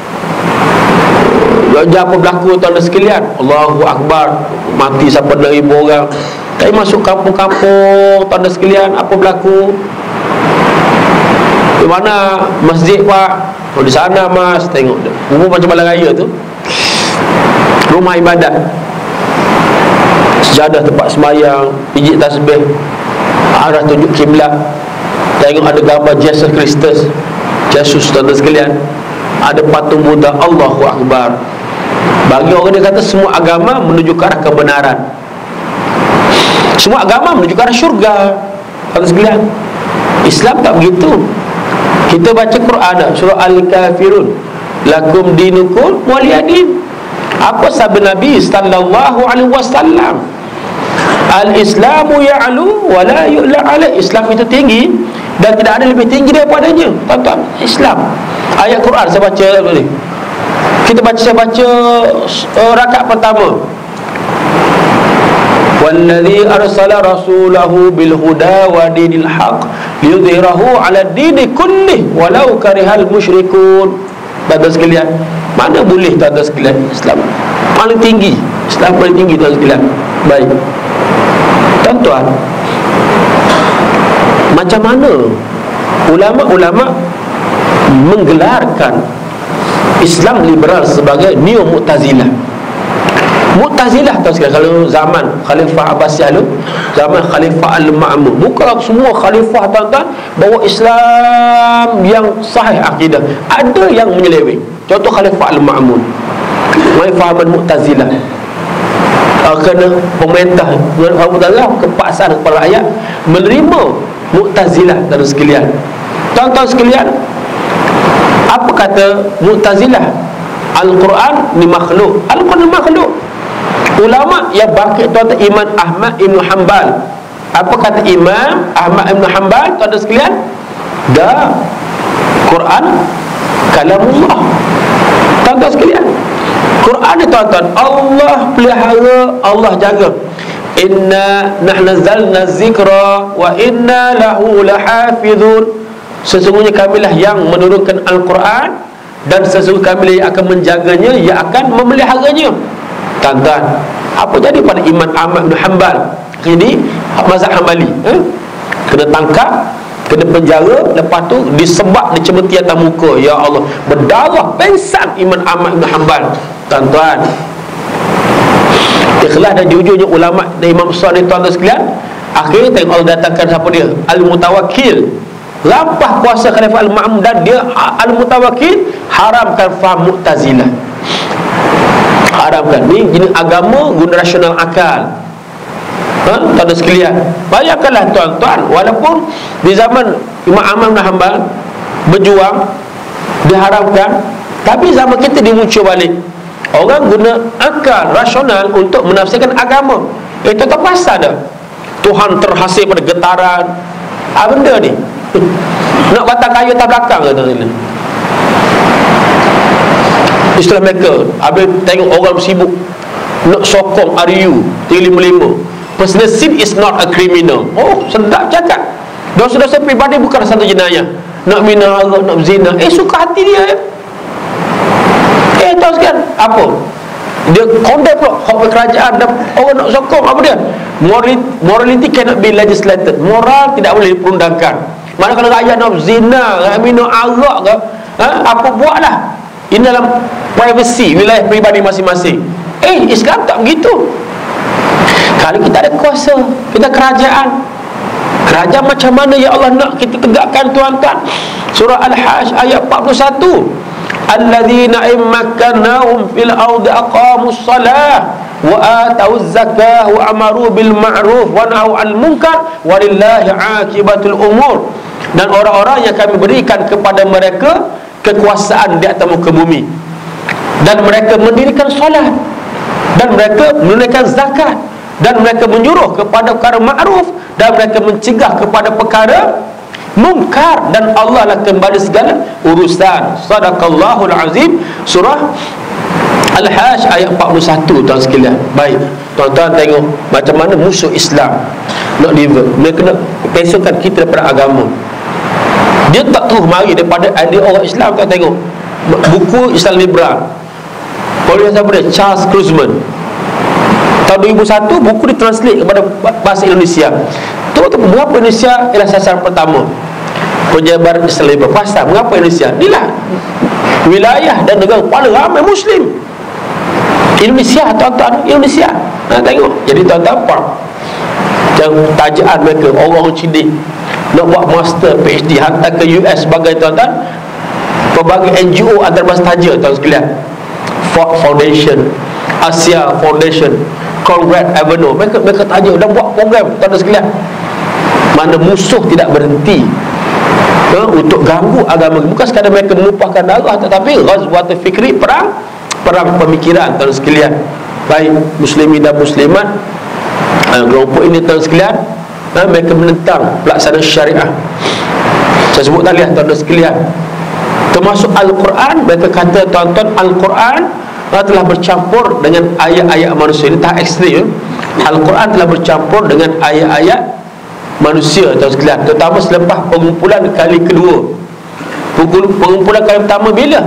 Jangan apa berlaku tuan sekalian. Allahu Akbar, mati sampai enam ribu orang. Tapi masuk kampung-kampung tuan sekalian, apa berlaku? Di mana masjid Pak Kalau di sana mas, tengok rumah macam Malang Raya tu, rumah ibadat, sejadah tempat semayang, pijit tasbih, arah tunjuk kiblat. Tengok ada gambar Jesus Kristus, Yesus, tuan-tuan sekalian. Ada patung Buddha, Allahu Akbar. Bagi orang dia kata semua agama menuju ke arah kebenaran, semua agama menuju ke arah syurga. Tuan-tuan sekalian, Islam tak begitu. Kita baca Quran, surah Al-Kafirun, lakum dinukum waliyadin. Apa sabda Nabi sallallahu alaihi wasallam? Al-Islamu ya'lu wa la yu'la alaih. Islam itu tinggi dan tidak ada lebih tinggi daripadanya. Tuan-tuan, Islam. Ayat Quran saya baca dulu ni. Kita baca, saya baca uh, rakaat pertama. Wallazi arsala rasulahu bil huda wa dinil haq liyudhhirahu ala dini kullih walau karihal musyrikun. Tuan-tuan sekalian, mana boleh tuan-tuan sekalian, Islam paling tinggi, Islam paling tinggi tuan-tuan sekalian. Baik. Tuan-tuan, macam mana ulama-ulama menggelarkan Islam liberal sebagai Neo Mu'tazilah? Mu'tazilah tahu sekali, kalau zaman Khalifah Abbasiyah dulu, zaman Khalifah Al-Ma'mun, bukan semua khalifah tuan-tuan bawa Islam yang sahih akidah. Ada yang menyeleweng. Contoh Khalifah Al-Ma'mun, mai fahaman Mu'tazilah, uh, kerana pemerintah Mu'tazilah, kepaksaan kepala rakyat menerima Mu'tazilah. Dan sekalian, tuan-tuan sekalian, apa kata Mu'tazilah? Al-Quran ni makhluk. Al-Quran ni makhluk. Ulama yang bangkit tuan-tuan, Imam Ahmad Ibn Hanbal. Apa kata Imam Ahmad Ibn Hanbal, tuan-tuan sekalian? Dah, Quran kalamullah. Tuan-tuan sekalian, Quran ni tuan-tuan, Allah pelihara, Allah jaga. Inna nahnazalna zikra wa inna lahu lahafizun. Sesungguhnya kamilah yang menurunkan Al-Quran, dan sesungguhnya kamilah yang akan menjaganya, yang akan memeliharanya. Tuan-tuan, apa jadi pada Imam Ahmad bin Hanbal? Ini mazhab Hambali, eh? kena tangkap, kena penjara, lepas tu disebab, dicemeti atas muka. Ya Allah, berdarah pengsan Imam Ahmad bin Hanbal. Tuan-tuan, ikhlas dan jujurnya ulama dan Imam besar ni tuan-tuan sekalian. Akhirnya tengok Allah datangkan siapa dia? Al-Mutawakkil. Lampah kuasa Khalifah Al-Ma'mun, dan dia Al-Mutawakkil haramkan faham Mu'tazilah. Haramkan. Ni jenis agama guna rasional akal. Ha? Tuan-tuan sekalian, bayangkanlah tuan-tuan, walaupun di zaman Imam Ahmad bin Hanbal berjuang, diharamkan, tapi zaman kita dimuncul balik. Orang guna akal rasional untuk menafsirkan agama. Eh, tuan-tuan pasal dah Tuhan terhasil pada getaran. Apa benda ni? Nak batang kayu atas belakang ke tuan-tuan? Istilah mereka, habis tengok orang sibuk nak sokong R U tiga lima lima. Personal sin is not a criminal. Oh, sedap cakap. Dosa-dosa peribadi bukan satu jenayah. Nak mina Allah, nak zina, eh suka hati dia. Eh tahu sekian apa? Dia condemn pula hak kerajaan, dan orang nak sokong apa dia? Morality, morality cannot be legislated. Moral tidak boleh diperundangkan. Mana kalau rakyat nak zina, nak minum arak ke, ha? Apa buatlah. Ini dalam privacy, wilayah peribadi masing-masing. Eh, Islam tak begitu. Kalau kita ada kuasa, kita kerajaan, kerajaan macam mana ya Allah nak kita tegakkan tuan-tuan? Surah Al-Hajj ayat empat puluh satu. Alladzina immakannahum fil ardi aqamus salah wa atawuz zakah wa amaru bil ma'ruf wa nahu 'anil munkar walillahi 'aqibatul umur. Dan orang-orang yang kami berikan kepada mereka kekuasaan di atas muka bumi, dan mereka mendirikan solat, dan mereka menunaikan zakat, dan mereka menyuruh kepada perkara ma'ruf, dan mereka mencegah kepada perkara mungkar, dan Allah lah kembali segala urusan. Sadaqallahul azim. Surah Al-Hajj ayat empat puluh satu tuan sekalian. Baik, tuan-tuan tengok macam mana musuh Islam nak divert. Mereka nak pensiunkan kita daripada agama. Dia tak terus mari daripada idea orang Islam. Tuan tengok buku Islam liberal oleh siapa dia? Charles Kruzman. Tahun dua ribu satu buku ditranslate kepada bahasa Indonesia. Tu berapa Indonesia ialah sasaran pertama. penyebaran Islam berkuasa. Mengapa Indonesia? Inilah wilayah dan negara paling ramai Muslim. Indonesia, tuan-tuan, Indonesia. Nah, tengok. Jadi tuan-tuan apa? Yang tajaan mereka, orang cilik nak buat master P H D, hantar ke U S sebagai tuan-tuan pelbagai N G O antarabangsa taja, tuan sekalian. Ford Foundation, Asia Foundation, Conrad Avenue, mereka mereka taja dan buat program, tuan-tuan sekalian. Mana musuh tidak berhenti ha, untuk ganggu agama. Bukan sekadar mereka menumpahkan darah, tetapi ghazwat fikri, perang perang pemikiran, tuan sekalian. Baik muslimin dan muslimat, ha, kelompok ini, tuan sekalian, ha, mereka menentang pelaksanaan syariah. Saya sebut tadi, tuan sekalian, termasuk Al-Quran. Mereka kata, tuan-tuan, Al-Quran telah bercampur dengan ayat-ayat manusia. Ini tahap ekstrim. Al-Quran telah bercampur dengan ayat-ayat manusia, tuan sekalian, terutama selepas pengumpulan kali kedua. Pengumpulan kali pertama bila?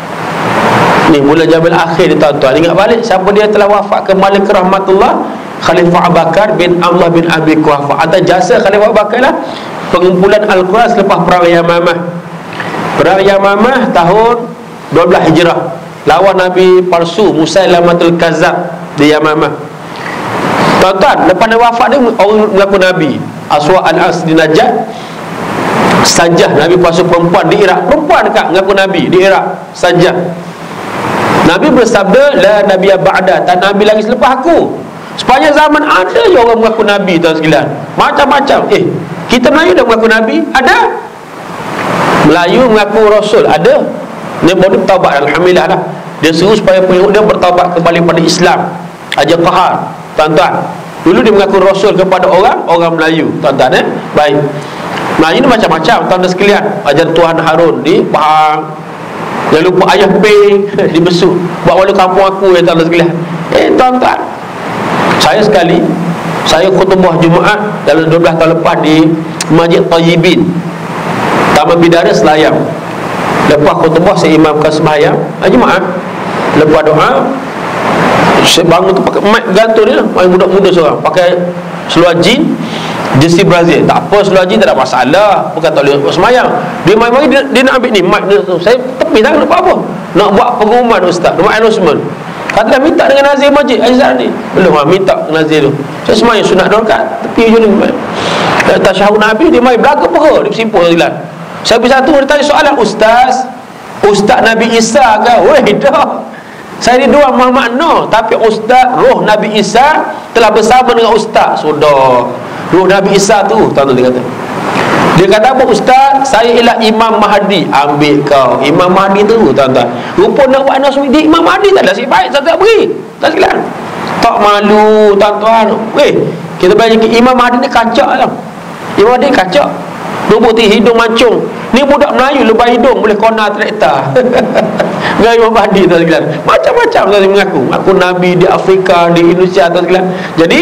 Ni bulan Jamil Akhir ni, tuan-tuan. Ingat balik siapa dia telah wafat ke Malik rahmatullah? Khalifah Abu Bakar bin Abdullah bin Abi Quhafa. Atas jasa Khalifah Abu Bakar lah pengumpulan Al-Quran selepas perang Yamamah. Perang Yamamah tahun dua belas Hijrah, lawan Nabi palsu Musailamatul Kazzab di Yamamah. Tuan-tuan, lepas dia wafat dia, orang mengaku Nabi. Aswa Al-As di Najat, Sajah, Nabi palsu perempuan di Iraq. Perempuan dekat mengaku Nabi di Iraq, Sajah. Nabi bersabda, la nabiyya ba'da, tak Nabi lagi selepas aku. Sepanjang zaman ada je orang mengaku Nabi, tuan sekalian. Macam-macam. Eh, kita Melayu dah mengaku Nabi? Ada. Melayu mengaku Rasul? Ada. Dia baru bertaubat, alhamdulillah lah. Dia suruh supaya pengikut dia bertaubat kembali pada Islam. Ajar Qahar, tuan-tuan. Dulu dia mengaku Rasul kepada orang orang Melayu, tuan-tuan, eh? Baik. Melayu ni macam-macam, tuan-tuan sekalian. Ajar Tuhan Harun di Pahang. Jangan lupa Ayah Ping di Besut. Buat wala kampung aku, ya tuan-tuan sekalian. Eh, tuan-tuan, saya sekali, saya khutbah Jumaat dalam dua belas tahun lepas di Masjid Tayyibin, Taman Bidara, Selayang. Lepas khutbah saya imamkan sembahyang Jumaat. Lepas doa, saya bangun tu pakai mic gantung dia, main muda-muda seorang pakai seluar jean jersey Brazil. Tak apa, seluar jean tak ada masalah, bukan tak boleh sembahyang. Dia main-main, dia, dia nak ambil ni mic dia. Saya tepi tak nak buat apa, nak buat pengumuman ustaz, nak buat announcement. Kata dah minta dengan Nazir Masjid Aizan ni. Belum lah, minta dengan Nazir tu. Saya sembahyang sunat dua rakaat, tepi je ni. Tasyahud Nabi, dia main belaka peha, dia bersimpul sembilan. Saya pergi satu, dia tanya soalan, ustaz, Ustaz Nabi Isa ke? Weh, dah. Saya ni dua makna, tapi Ustaz roh Nabi Isa telah bersama dengan Ustaz. Sudah. Roh Nabi Isa tu, tuan-tuan, dia kata. Dia kata apa, Ustaz? Saya ialah Imam Mahdi. Ambil kau. Imam Mahdi tu, tuan-tuan. Rupa nak buat nasib dia Imam Mahdi tak ada nasib baik, saya tak beri. Tak sekalian. Tak malu, tuan-tuan. Weh, kita bayar Imam Mahdi ni kacak lah. Imam Mahdi kacak. Dua putih hidung mancung. Ni budak Melayu lebah hidung boleh kona traktor. Gaya Imam Mahdi, tuan sekalian. Macam-macam tuan mengaku. Aku Nabi di Afrika, di Indonesia, tuan sekalian. Jadi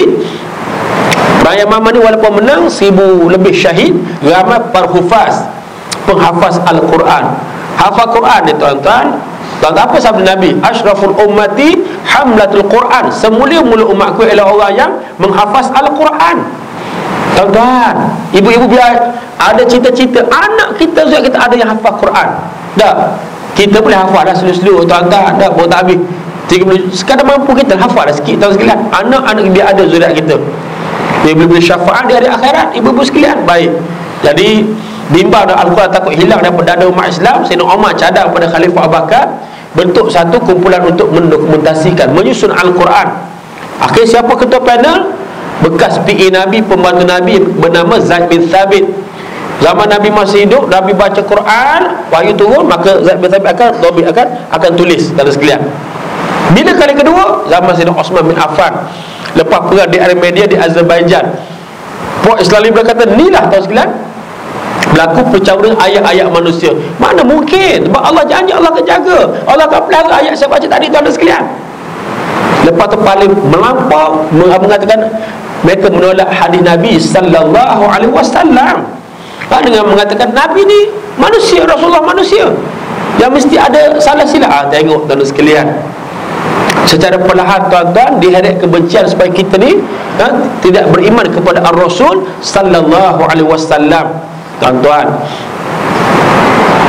Raya Mama ni walaupun menang seribu lebih syahid, ramai para hufaz, penghafaz Al-Quran. Hafal Quran ni, tuan-tuan. Tuan-tuan, apa sabda Nabi? Ashraful ummati hamlatul Quran. Semulia-mulia umatku ialah orang yang menghafaz Al-Quran. Tuan-tuan, ibu-ibu biar ada cita-cita anak kita juga kita ada yang hafal Quran. Dah, kita boleh hafal dah seluruh-seluruh, tuan-tuan. Dah, buat tak habis tiga puluh, sekadar mampu kita hafal dah sikit, tuan sekalian. Anak-anak dia ada zuriat kita, dia boleh beri syafaat di hari akhirat, ibu-ibu sekalian. Baik. Jadi bimbang dan Al-Quran takut hilang daripada dada umat Islam. Sayyidina Umar cadang pada Khalifah Abu Bakar bentuk satu kumpulan untuk mendokumentasikan, menyusun Al-Quran. Akhir siapa ketua panel? Bekas P A Nabi, pembantu Nabi bernama Zaid bin Thabit. Zaman Nabi masih hidup, Nabi baca Quran, wahyu turun, maka Zaid bin Thabit akan Nabi akan akan tulis dan sekalian. Bila kali kedua, zaman Sayyidina Osman bin Affan, lepas perang di Armenia di Azerbaijan, puak Islam berkata, inilah tuan sekalian berlaku percabulan ayat-ayat manusia. Mana mungkin? Sebab Allah janji Allah akan jaga, Allah akan pelihara ayat saya baca tadi, tuan sekalian. Lepas tu paling melampau mengatakan mereka menolak hadis Nabi sallallahu alaihi wasallam dengan mengatakan Nabi ni manusia, Rasulullah manusia, yang mesti ada salah silap. Ah, tengok tuan sekalian, secara perlahan tuan-tuan diheret kebencian supaya kita ni ha, tidak beriman kepada Ar-Rasul sallallahu alaihi wasallam. Tuan-tuan,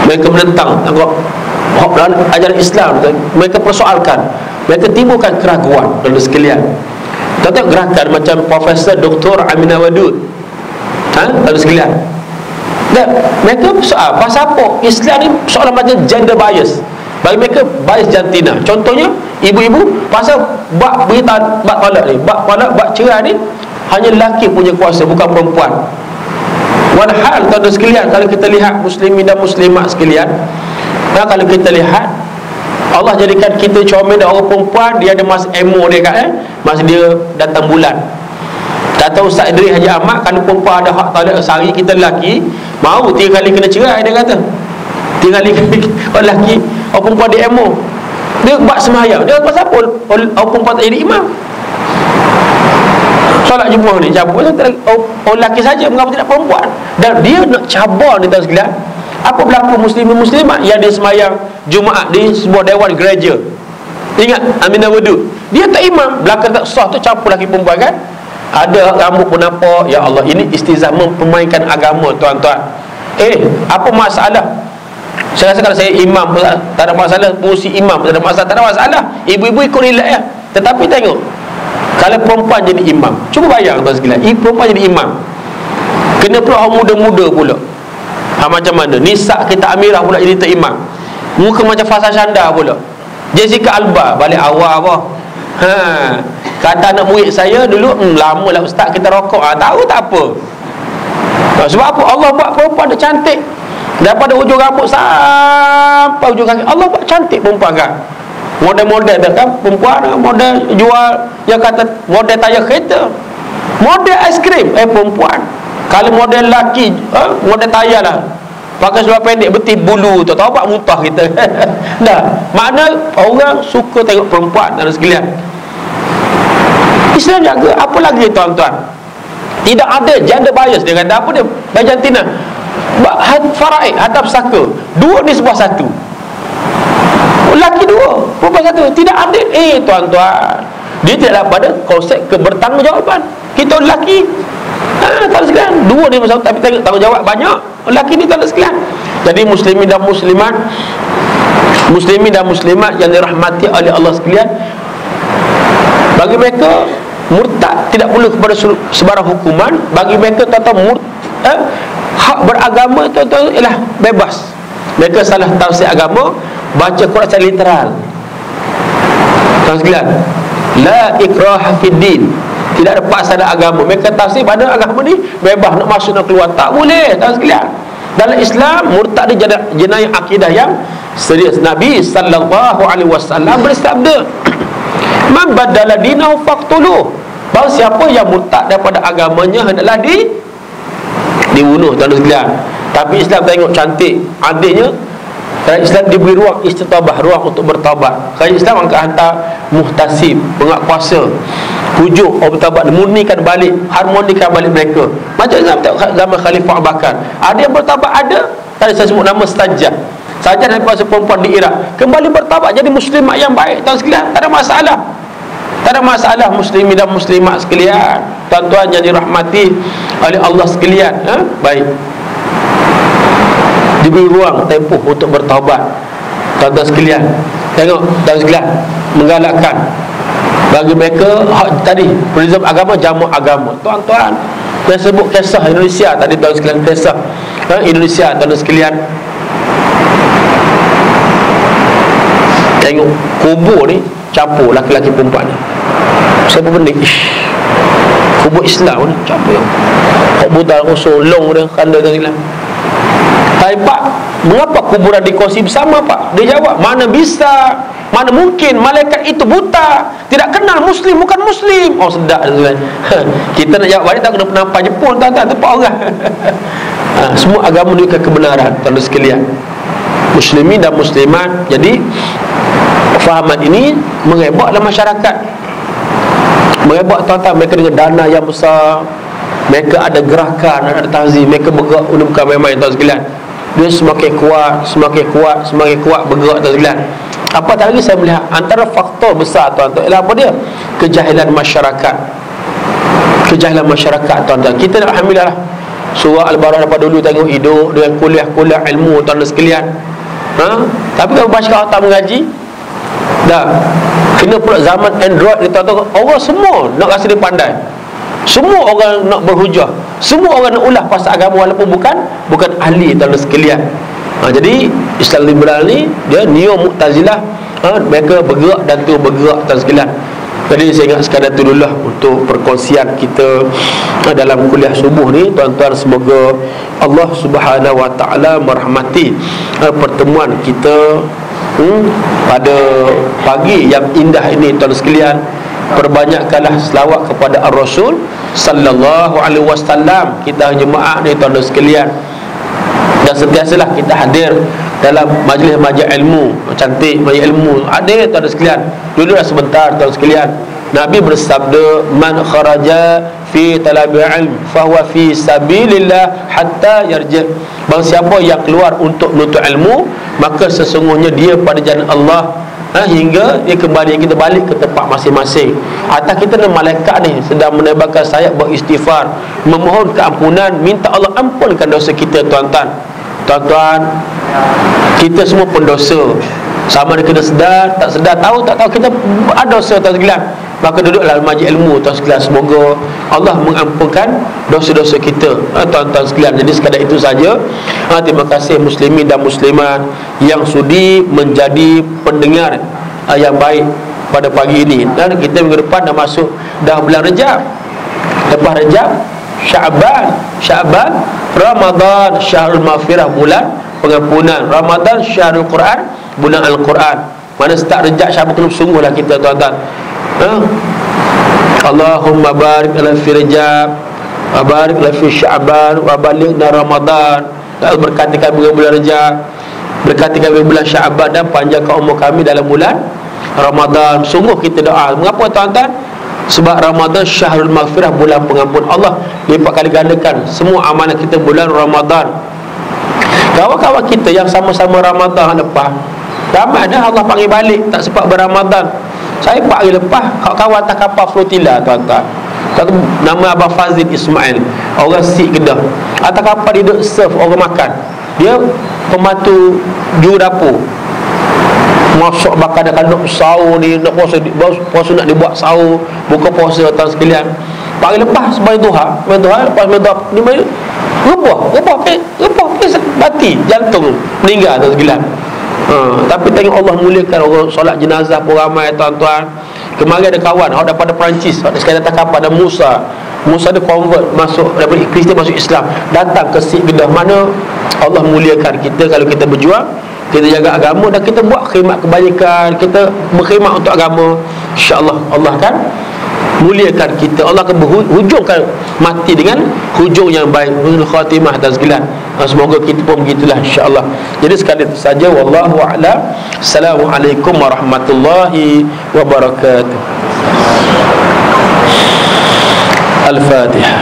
Mereka menentang ajaran Islam, mereka persoalkan, mereka timbulkan keraguan. Dan sekalian, kita tengok gerakan macam Profesor Doktor Aminah Wadud, ha? Dan sekalian, dan mereka soal pasal apa Islam ni soalan macam gender bias. Bagi mereka bias jantina. Contohnya ibu-ibu pasal bak berita bak talak ni, bak talak, bak cerai ni hanya lelaki punya kuasa, bukan perempuan. Walhal tuan-tuan sekalian, kalau kita lihat muslimin dan muslimat sekalian, nah, kalau kita lihat Allah jadikan kita comel dan orang perempuan, dia ada masa emo dia kat eh masa dia datang bulan. Kata Ustaz Idris Haji Ahmad, kalau perempuan ada hak talak sehari, kita lelaki mau tiga kali kena cerai, dia kata. Tiga kali orang lelaki, orang perempuan dia emo. Dia buat semayang. Dia pasal apa orang perempuan tak jadi imam? Solat Jumaat ni cabut orang lelaki saja, mengapa tidak perempuan? Dan dia nak cabar ni tuan sekalian. Apa berlaku muslimin muslimat yang dia semayang Jumaat di sebuah dewan gereja. Ingat Aminah Wadud, dia tak imam, belakang tak sah tu campur lelaki perempuan kan? Ada rambut pun nampak. Ya Allah, ini istizah mempermainkan agama tuan-tuan. Eh, apa masalah? Saya rasa kalau saya imam tak ada masalah, fungsi imam tak ada masalah, tak ada masalah. Ibu-ibu ikut relax ya. Tetapi tengok, kalau perempuan jadi imam, cuba bayang tuan sekalian, ibu perempuan jadi imam, kena pula orang muda-muda pula. Ha, macam mana? Nisa kita Amirah pula jadi tak imam. Muka macam Fasa Syanda pula. Jessica Alba balik awal apa? Ha, kata anak murid saya dulu, hmm, lama lah ustaz kita rokok. Ha, tahu tak apa. Ha, sebab apa? Allah buat perempuan dia cantik. Daripada hujung rambut sampai hujung kaki, Allah buat cantik perempuan kan. Model-model dah kan perempuan, model jual yang kata model tayar kereta, model aiskrim, eh perempuan. Kalau model lelaki, eh, model tayar lah, pakai seluar pendek betih bulu tu, tahu tak mutah kita. Dah, makna orang suka tengok perempuan dan sekalian. Islam jaga. Apa lagi tuan-tuan? Tidak ada gender bias. Dia kata apa dia? Bajantina faraid, hadap saka, dua ni sebuah satu, lelaki dua, perempuan satu, tidak adil. Eh tuan-tuan, dia tidak pada konsep kebertanggungjawaban. Kita lelaki, ha, tak sekalian, dua ni masalah, tapi tanggungjawab banyak. Lelaki ni tak sekalian. Jadi muslimin dan muslimat, muslimin dan muslimat yang dirahmati oleh Allah sekalian, bagi mereka murtad tidak perlu kepada sebarang hukuman. Bagi mereka tuan-tuan murtad, eh, hak beragama tuan-tuan ialah bebas. Mereka salah tafsir agama, baca Quran secara literal. Tuan sekalian, la ikraha fid din, tidak ada paksa dalam agama. Mereka tafsir pada agama ni bebas, nak masuk nak keluar tak boleh. Tuan sekalian, dalam Islam murtad ni jenayah akidah yang serius. Nabi sallallahu alaihi wasallam bersabda, man badala dinahu faqtuluh, bahawa siapa yang murtad daripada agamanya hendaklah di dibunuh. Tuan sekalian, tapi Islam tengok cantik adilnya. Kerana Islam diberi ruang istitabah, ruang untuk bertaubat. Kerana Islam akan hantar muhtasib, pengak kuasa, pujuk orang bertaubat, murnikan balik, harmonikan balik mereka. Macam Islam tengok zaman Khalifah Abu Bakar, ada yang bertaubat, ada tadi saya sebut nama Sajjad. Sajjad daripada perempuan di Iraq kembali bertaubat jadi muslimat yang baik. Tuan sekalian, tak ada masalah. Tak ada masalah muslimin dan muslimat sekalian, tuan-tuan yang dirahmati oleh Allah sekalian. Ha? Baik, diberi ruang tempoh untuk bertaubat. Tuan-tuan sekalian, tengok tuan sekalian, menggalakkan bagi mereka hak tadi, pluralisme agama, jamak agama. Tuan-tuan, saya sebut kisah Indonesia tadi tuan sekalian, kisah ha? Indonesia tuan-tuan sekalian. Tengok kubur ni campur laki-laki perempuan ni. Saya berbenik, ish, kubur Islam ni campur. Kok budal usul long dia kanda tuan sekalian. Tapi Pak, mengapa kuburan dikongsi bersama Pak? Dia jawab, mana bisa, mana mungkin, malaikat itu buta, tidak kenal muslim bukan muslim. Oh sedap. Kita nak jawab balik tak kena penampak Jepun, tak tak tempat orang. Ha, semua agama menunjukkan kebenaran tuan sekalian, muslimin dan muslimat. Jadi fahaman ini mengebak dalam masyarakat, mengebak tuan-tuan. Mereka dengan dana yang besar, mereka ada gerakan, ada tanzim, mereka bergerak. Ini bukan main-main tuan sekalian. Dia semakin kuat, semakin kuat, semakin kuat bergerak tuan sekalian. Apa lagi saya melihat antara faktor besar tuan-tuan ialah apa dia? Kejahilan masyarakat. Kejahilan masyarakat tuan-tuan. Kita nak alhamdulillah surah Al-Baqarah daripada dulu tengok hidup dengan kuliah-kuliah ilmu tuan-tuan sekalian. Ha? Tapi kalau baca tak mengaji, dah. Kena pula zaman Android ni tuan-tuan, orang semua nak rasa dia pandai. Semua orang nak berhujah. Semua orang nak ulah pasal agama walaupun bukan bukan ahli tuan-tuan sekalian. Ha, jadi Islam liberal ni dia neo Mu'tazilah, ha, mereka bergerak dan tu bergerak tuan sekalian. Jadi saya ingat sekadar tu dulu lah untuk perkongsian kita dalam kuliah subuh ni. Tuan-tuan, semoga Allah Subhanahu Wa Taala merahmati uh, pertemuan kita hmm, pada pagi yang indah ini tuan sekalian. Perbanyakkanlah selawat kepada Ar-Rasul sallallahu alaihi wasallam. Kita jemaah ni tuan sekalian, dan sentiasalah kita hadir dalam majlis-majlis ilmu cantik, majlis ilmu hadir tuan sekalian. Duduklah sebentar tuan sekalian. Nabi bersabda, man kharaja fi talabil ilm fahuwa fi sabilillah hatta yarji'. Barang siapa yang keluar untuk menuntut ilmu, maka sesungguhnya dia pada jalan Allah, ha, hingga dia kembali, kita balik ke tempat masing-masing. Atas kita dan malaikat ni sedang menebarkan sayap beristighfar, memohon keampunan, minta Allah ampunkan dosa kita tuan-tuan. Tuan-tuan, kita semua pendosa. Sama ada kita sedar, tak sedar, tahu tak tahu, kita ada dosa tuan sekalian. Maka duduklah majlis ilmu tuan sekalian. Semoga Allah mengampunkan dosa-dosa kita, ha, tuan-tuan sekalian. Jadi sekadar itu saja. ha, Terima kasih muslimin dan muslimat yang sudi menjadi pendengar ha, yang baik pada pagi ini. Dan kita minggu depan dah masuk dah bulan Rejab. Lepas Rejab, Syaban, Syaban, Ramadan, Syahrul Maghfirah, bulan pengampunan. Ramadan, Syahrul Quran, bulan Al-Quran. Mana start Rejab, Syaban tu sungguhlah kita tuan-tuan. Ha? Allahumma barik lana fi Rejab, wa barik lana fi Syaban, wa balighna Ramadan. Allah berkati kami bulan Rejab, berkati kami bulan Syaban, dan panjangkan umur kami dalam bulan Ramadan. Sungguh kita doa. Mengapa tuan-tuan? Sebab Ramadan Syahrul Maghfirah, bulan pengampun. Allah lipat kali gandakan semua amalan kita bulan Ramadan. Kawan-kawan kita yang sama-sama Ramadan lepas, ramai dah Allah panggil balik, tak sempat berramadan. Saya empat hari lepas, kawan-kawan atas kapal flotilla tuan-tuan. Nama Abang Fazil Ismail, orang Sikh Kedah. Atas kapal dia duduk serve orang makan. Dia pembantu juru dapur. Masak bakar dah nak sahur ni, nak puasa, puasa nak dibuat sahur, buka puasa tuan sekalian. Pagi lepas sembahyang duha, sembahyang duha, lepas sembahyang duha ni mai rebah, rebah pe, rebah pe mati, jantung meninggal tuan sekalian. Ha, tapi tengok Allah muliakan orang solat jenazah pun ramai tuan-tuan. Kemarin ada kawan, orang daripada Perancis, orang sekali datang kapal, ada Musa. Musa dia convert masuk daripada Kristian masuk Islam, datang ke Sikh Kedah. Mana Allah muliakan kita kalau kita berjuang, kita jaga agama dan kita buat khidmat kebajikan, kita berkhidmat untuk agama, insya-Allah Allah kan muliakan kita. Allah akan berhujungkan mati dengan hujung yang baik, husnul khatimah dan sekalian. Semoga kita pun begitulah insya-Allah. Jadi sekali itu saja, wallahu a'lam. Assalamualaikum warahmatullahi wabarakatuh. Al-Fatihah.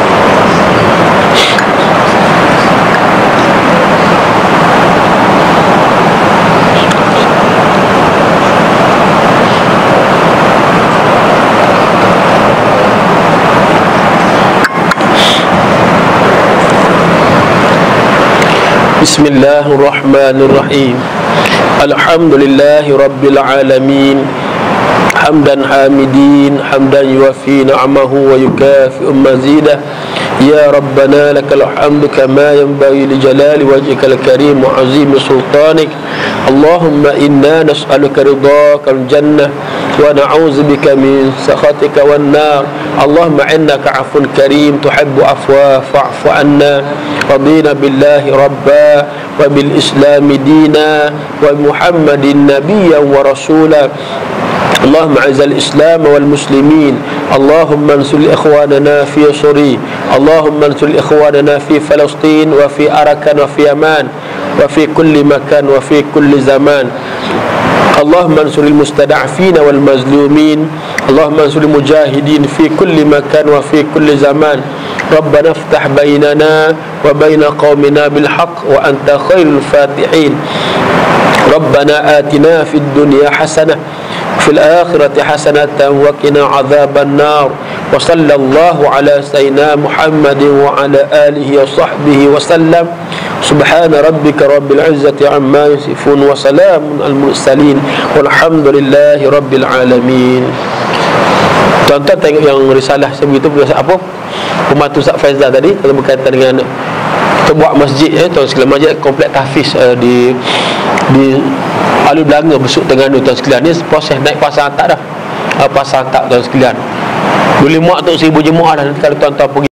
Bismillahirrahmanirrahim. Alhamdulillahi rabbil alamin. Hamdan hamidin, hamdan yuwafi ni'amahu wa yukafi'u mazidah. Ya Rabbana lakal hamdu kama yanbaghi li jalali wajhikal karim wa azimi sultanik. Allahumma inna nas'aluka ridhakal jannah wa na'udzu bika min sakhatika wan nar. Allahumma innaka 'afuwun karim tuhibbu afwa fa'fu anna. Radina billahi rabba wa bil islami dina wa muhammadin nabiyyan wa rasula. اللهم اعز الاسلام والمسلمين. اللهم انصر اخواننا في سوريا. اللهم انصر اخواننا في فلسطين وفي أركان وفي يمن وفي كل مكان وفي كل زمان. اللهم انصر المستضعفين والمظلومين. اللهم انصر المجاهدين في كل مكان وفي كل زمان. ربنا افتح بيننا وبين قومنا بالحق وأنت خير الفاتحين. ربنا آتنا في الدنيا حسنة fil akhirati hasanatan wa qina adzaban nar. Wa sallallahu ala sayyidina Muhammadin wa ala alihi wa sahbihi wa sallam. Subhana rabbika rabbil izzati amma yasifun wa salamun al mursalin walhamdulillahi rabbil alamin. Tuan-tuan tengok yang risalah saya begitu biasa apa pembantu Ustaz Faizal tadi berkaitan dengan kita buat masjid eh tuan sekalian, masjid kompleks tahfiz uh, di di Alun Belanga Besuk Terengganu tuan sekalian. Ni proses naik pasang tak dah, uh, pasang tak tuan sekalian. Boleh muat untuk seribu jemaah dah kalau tuan-tuan pergi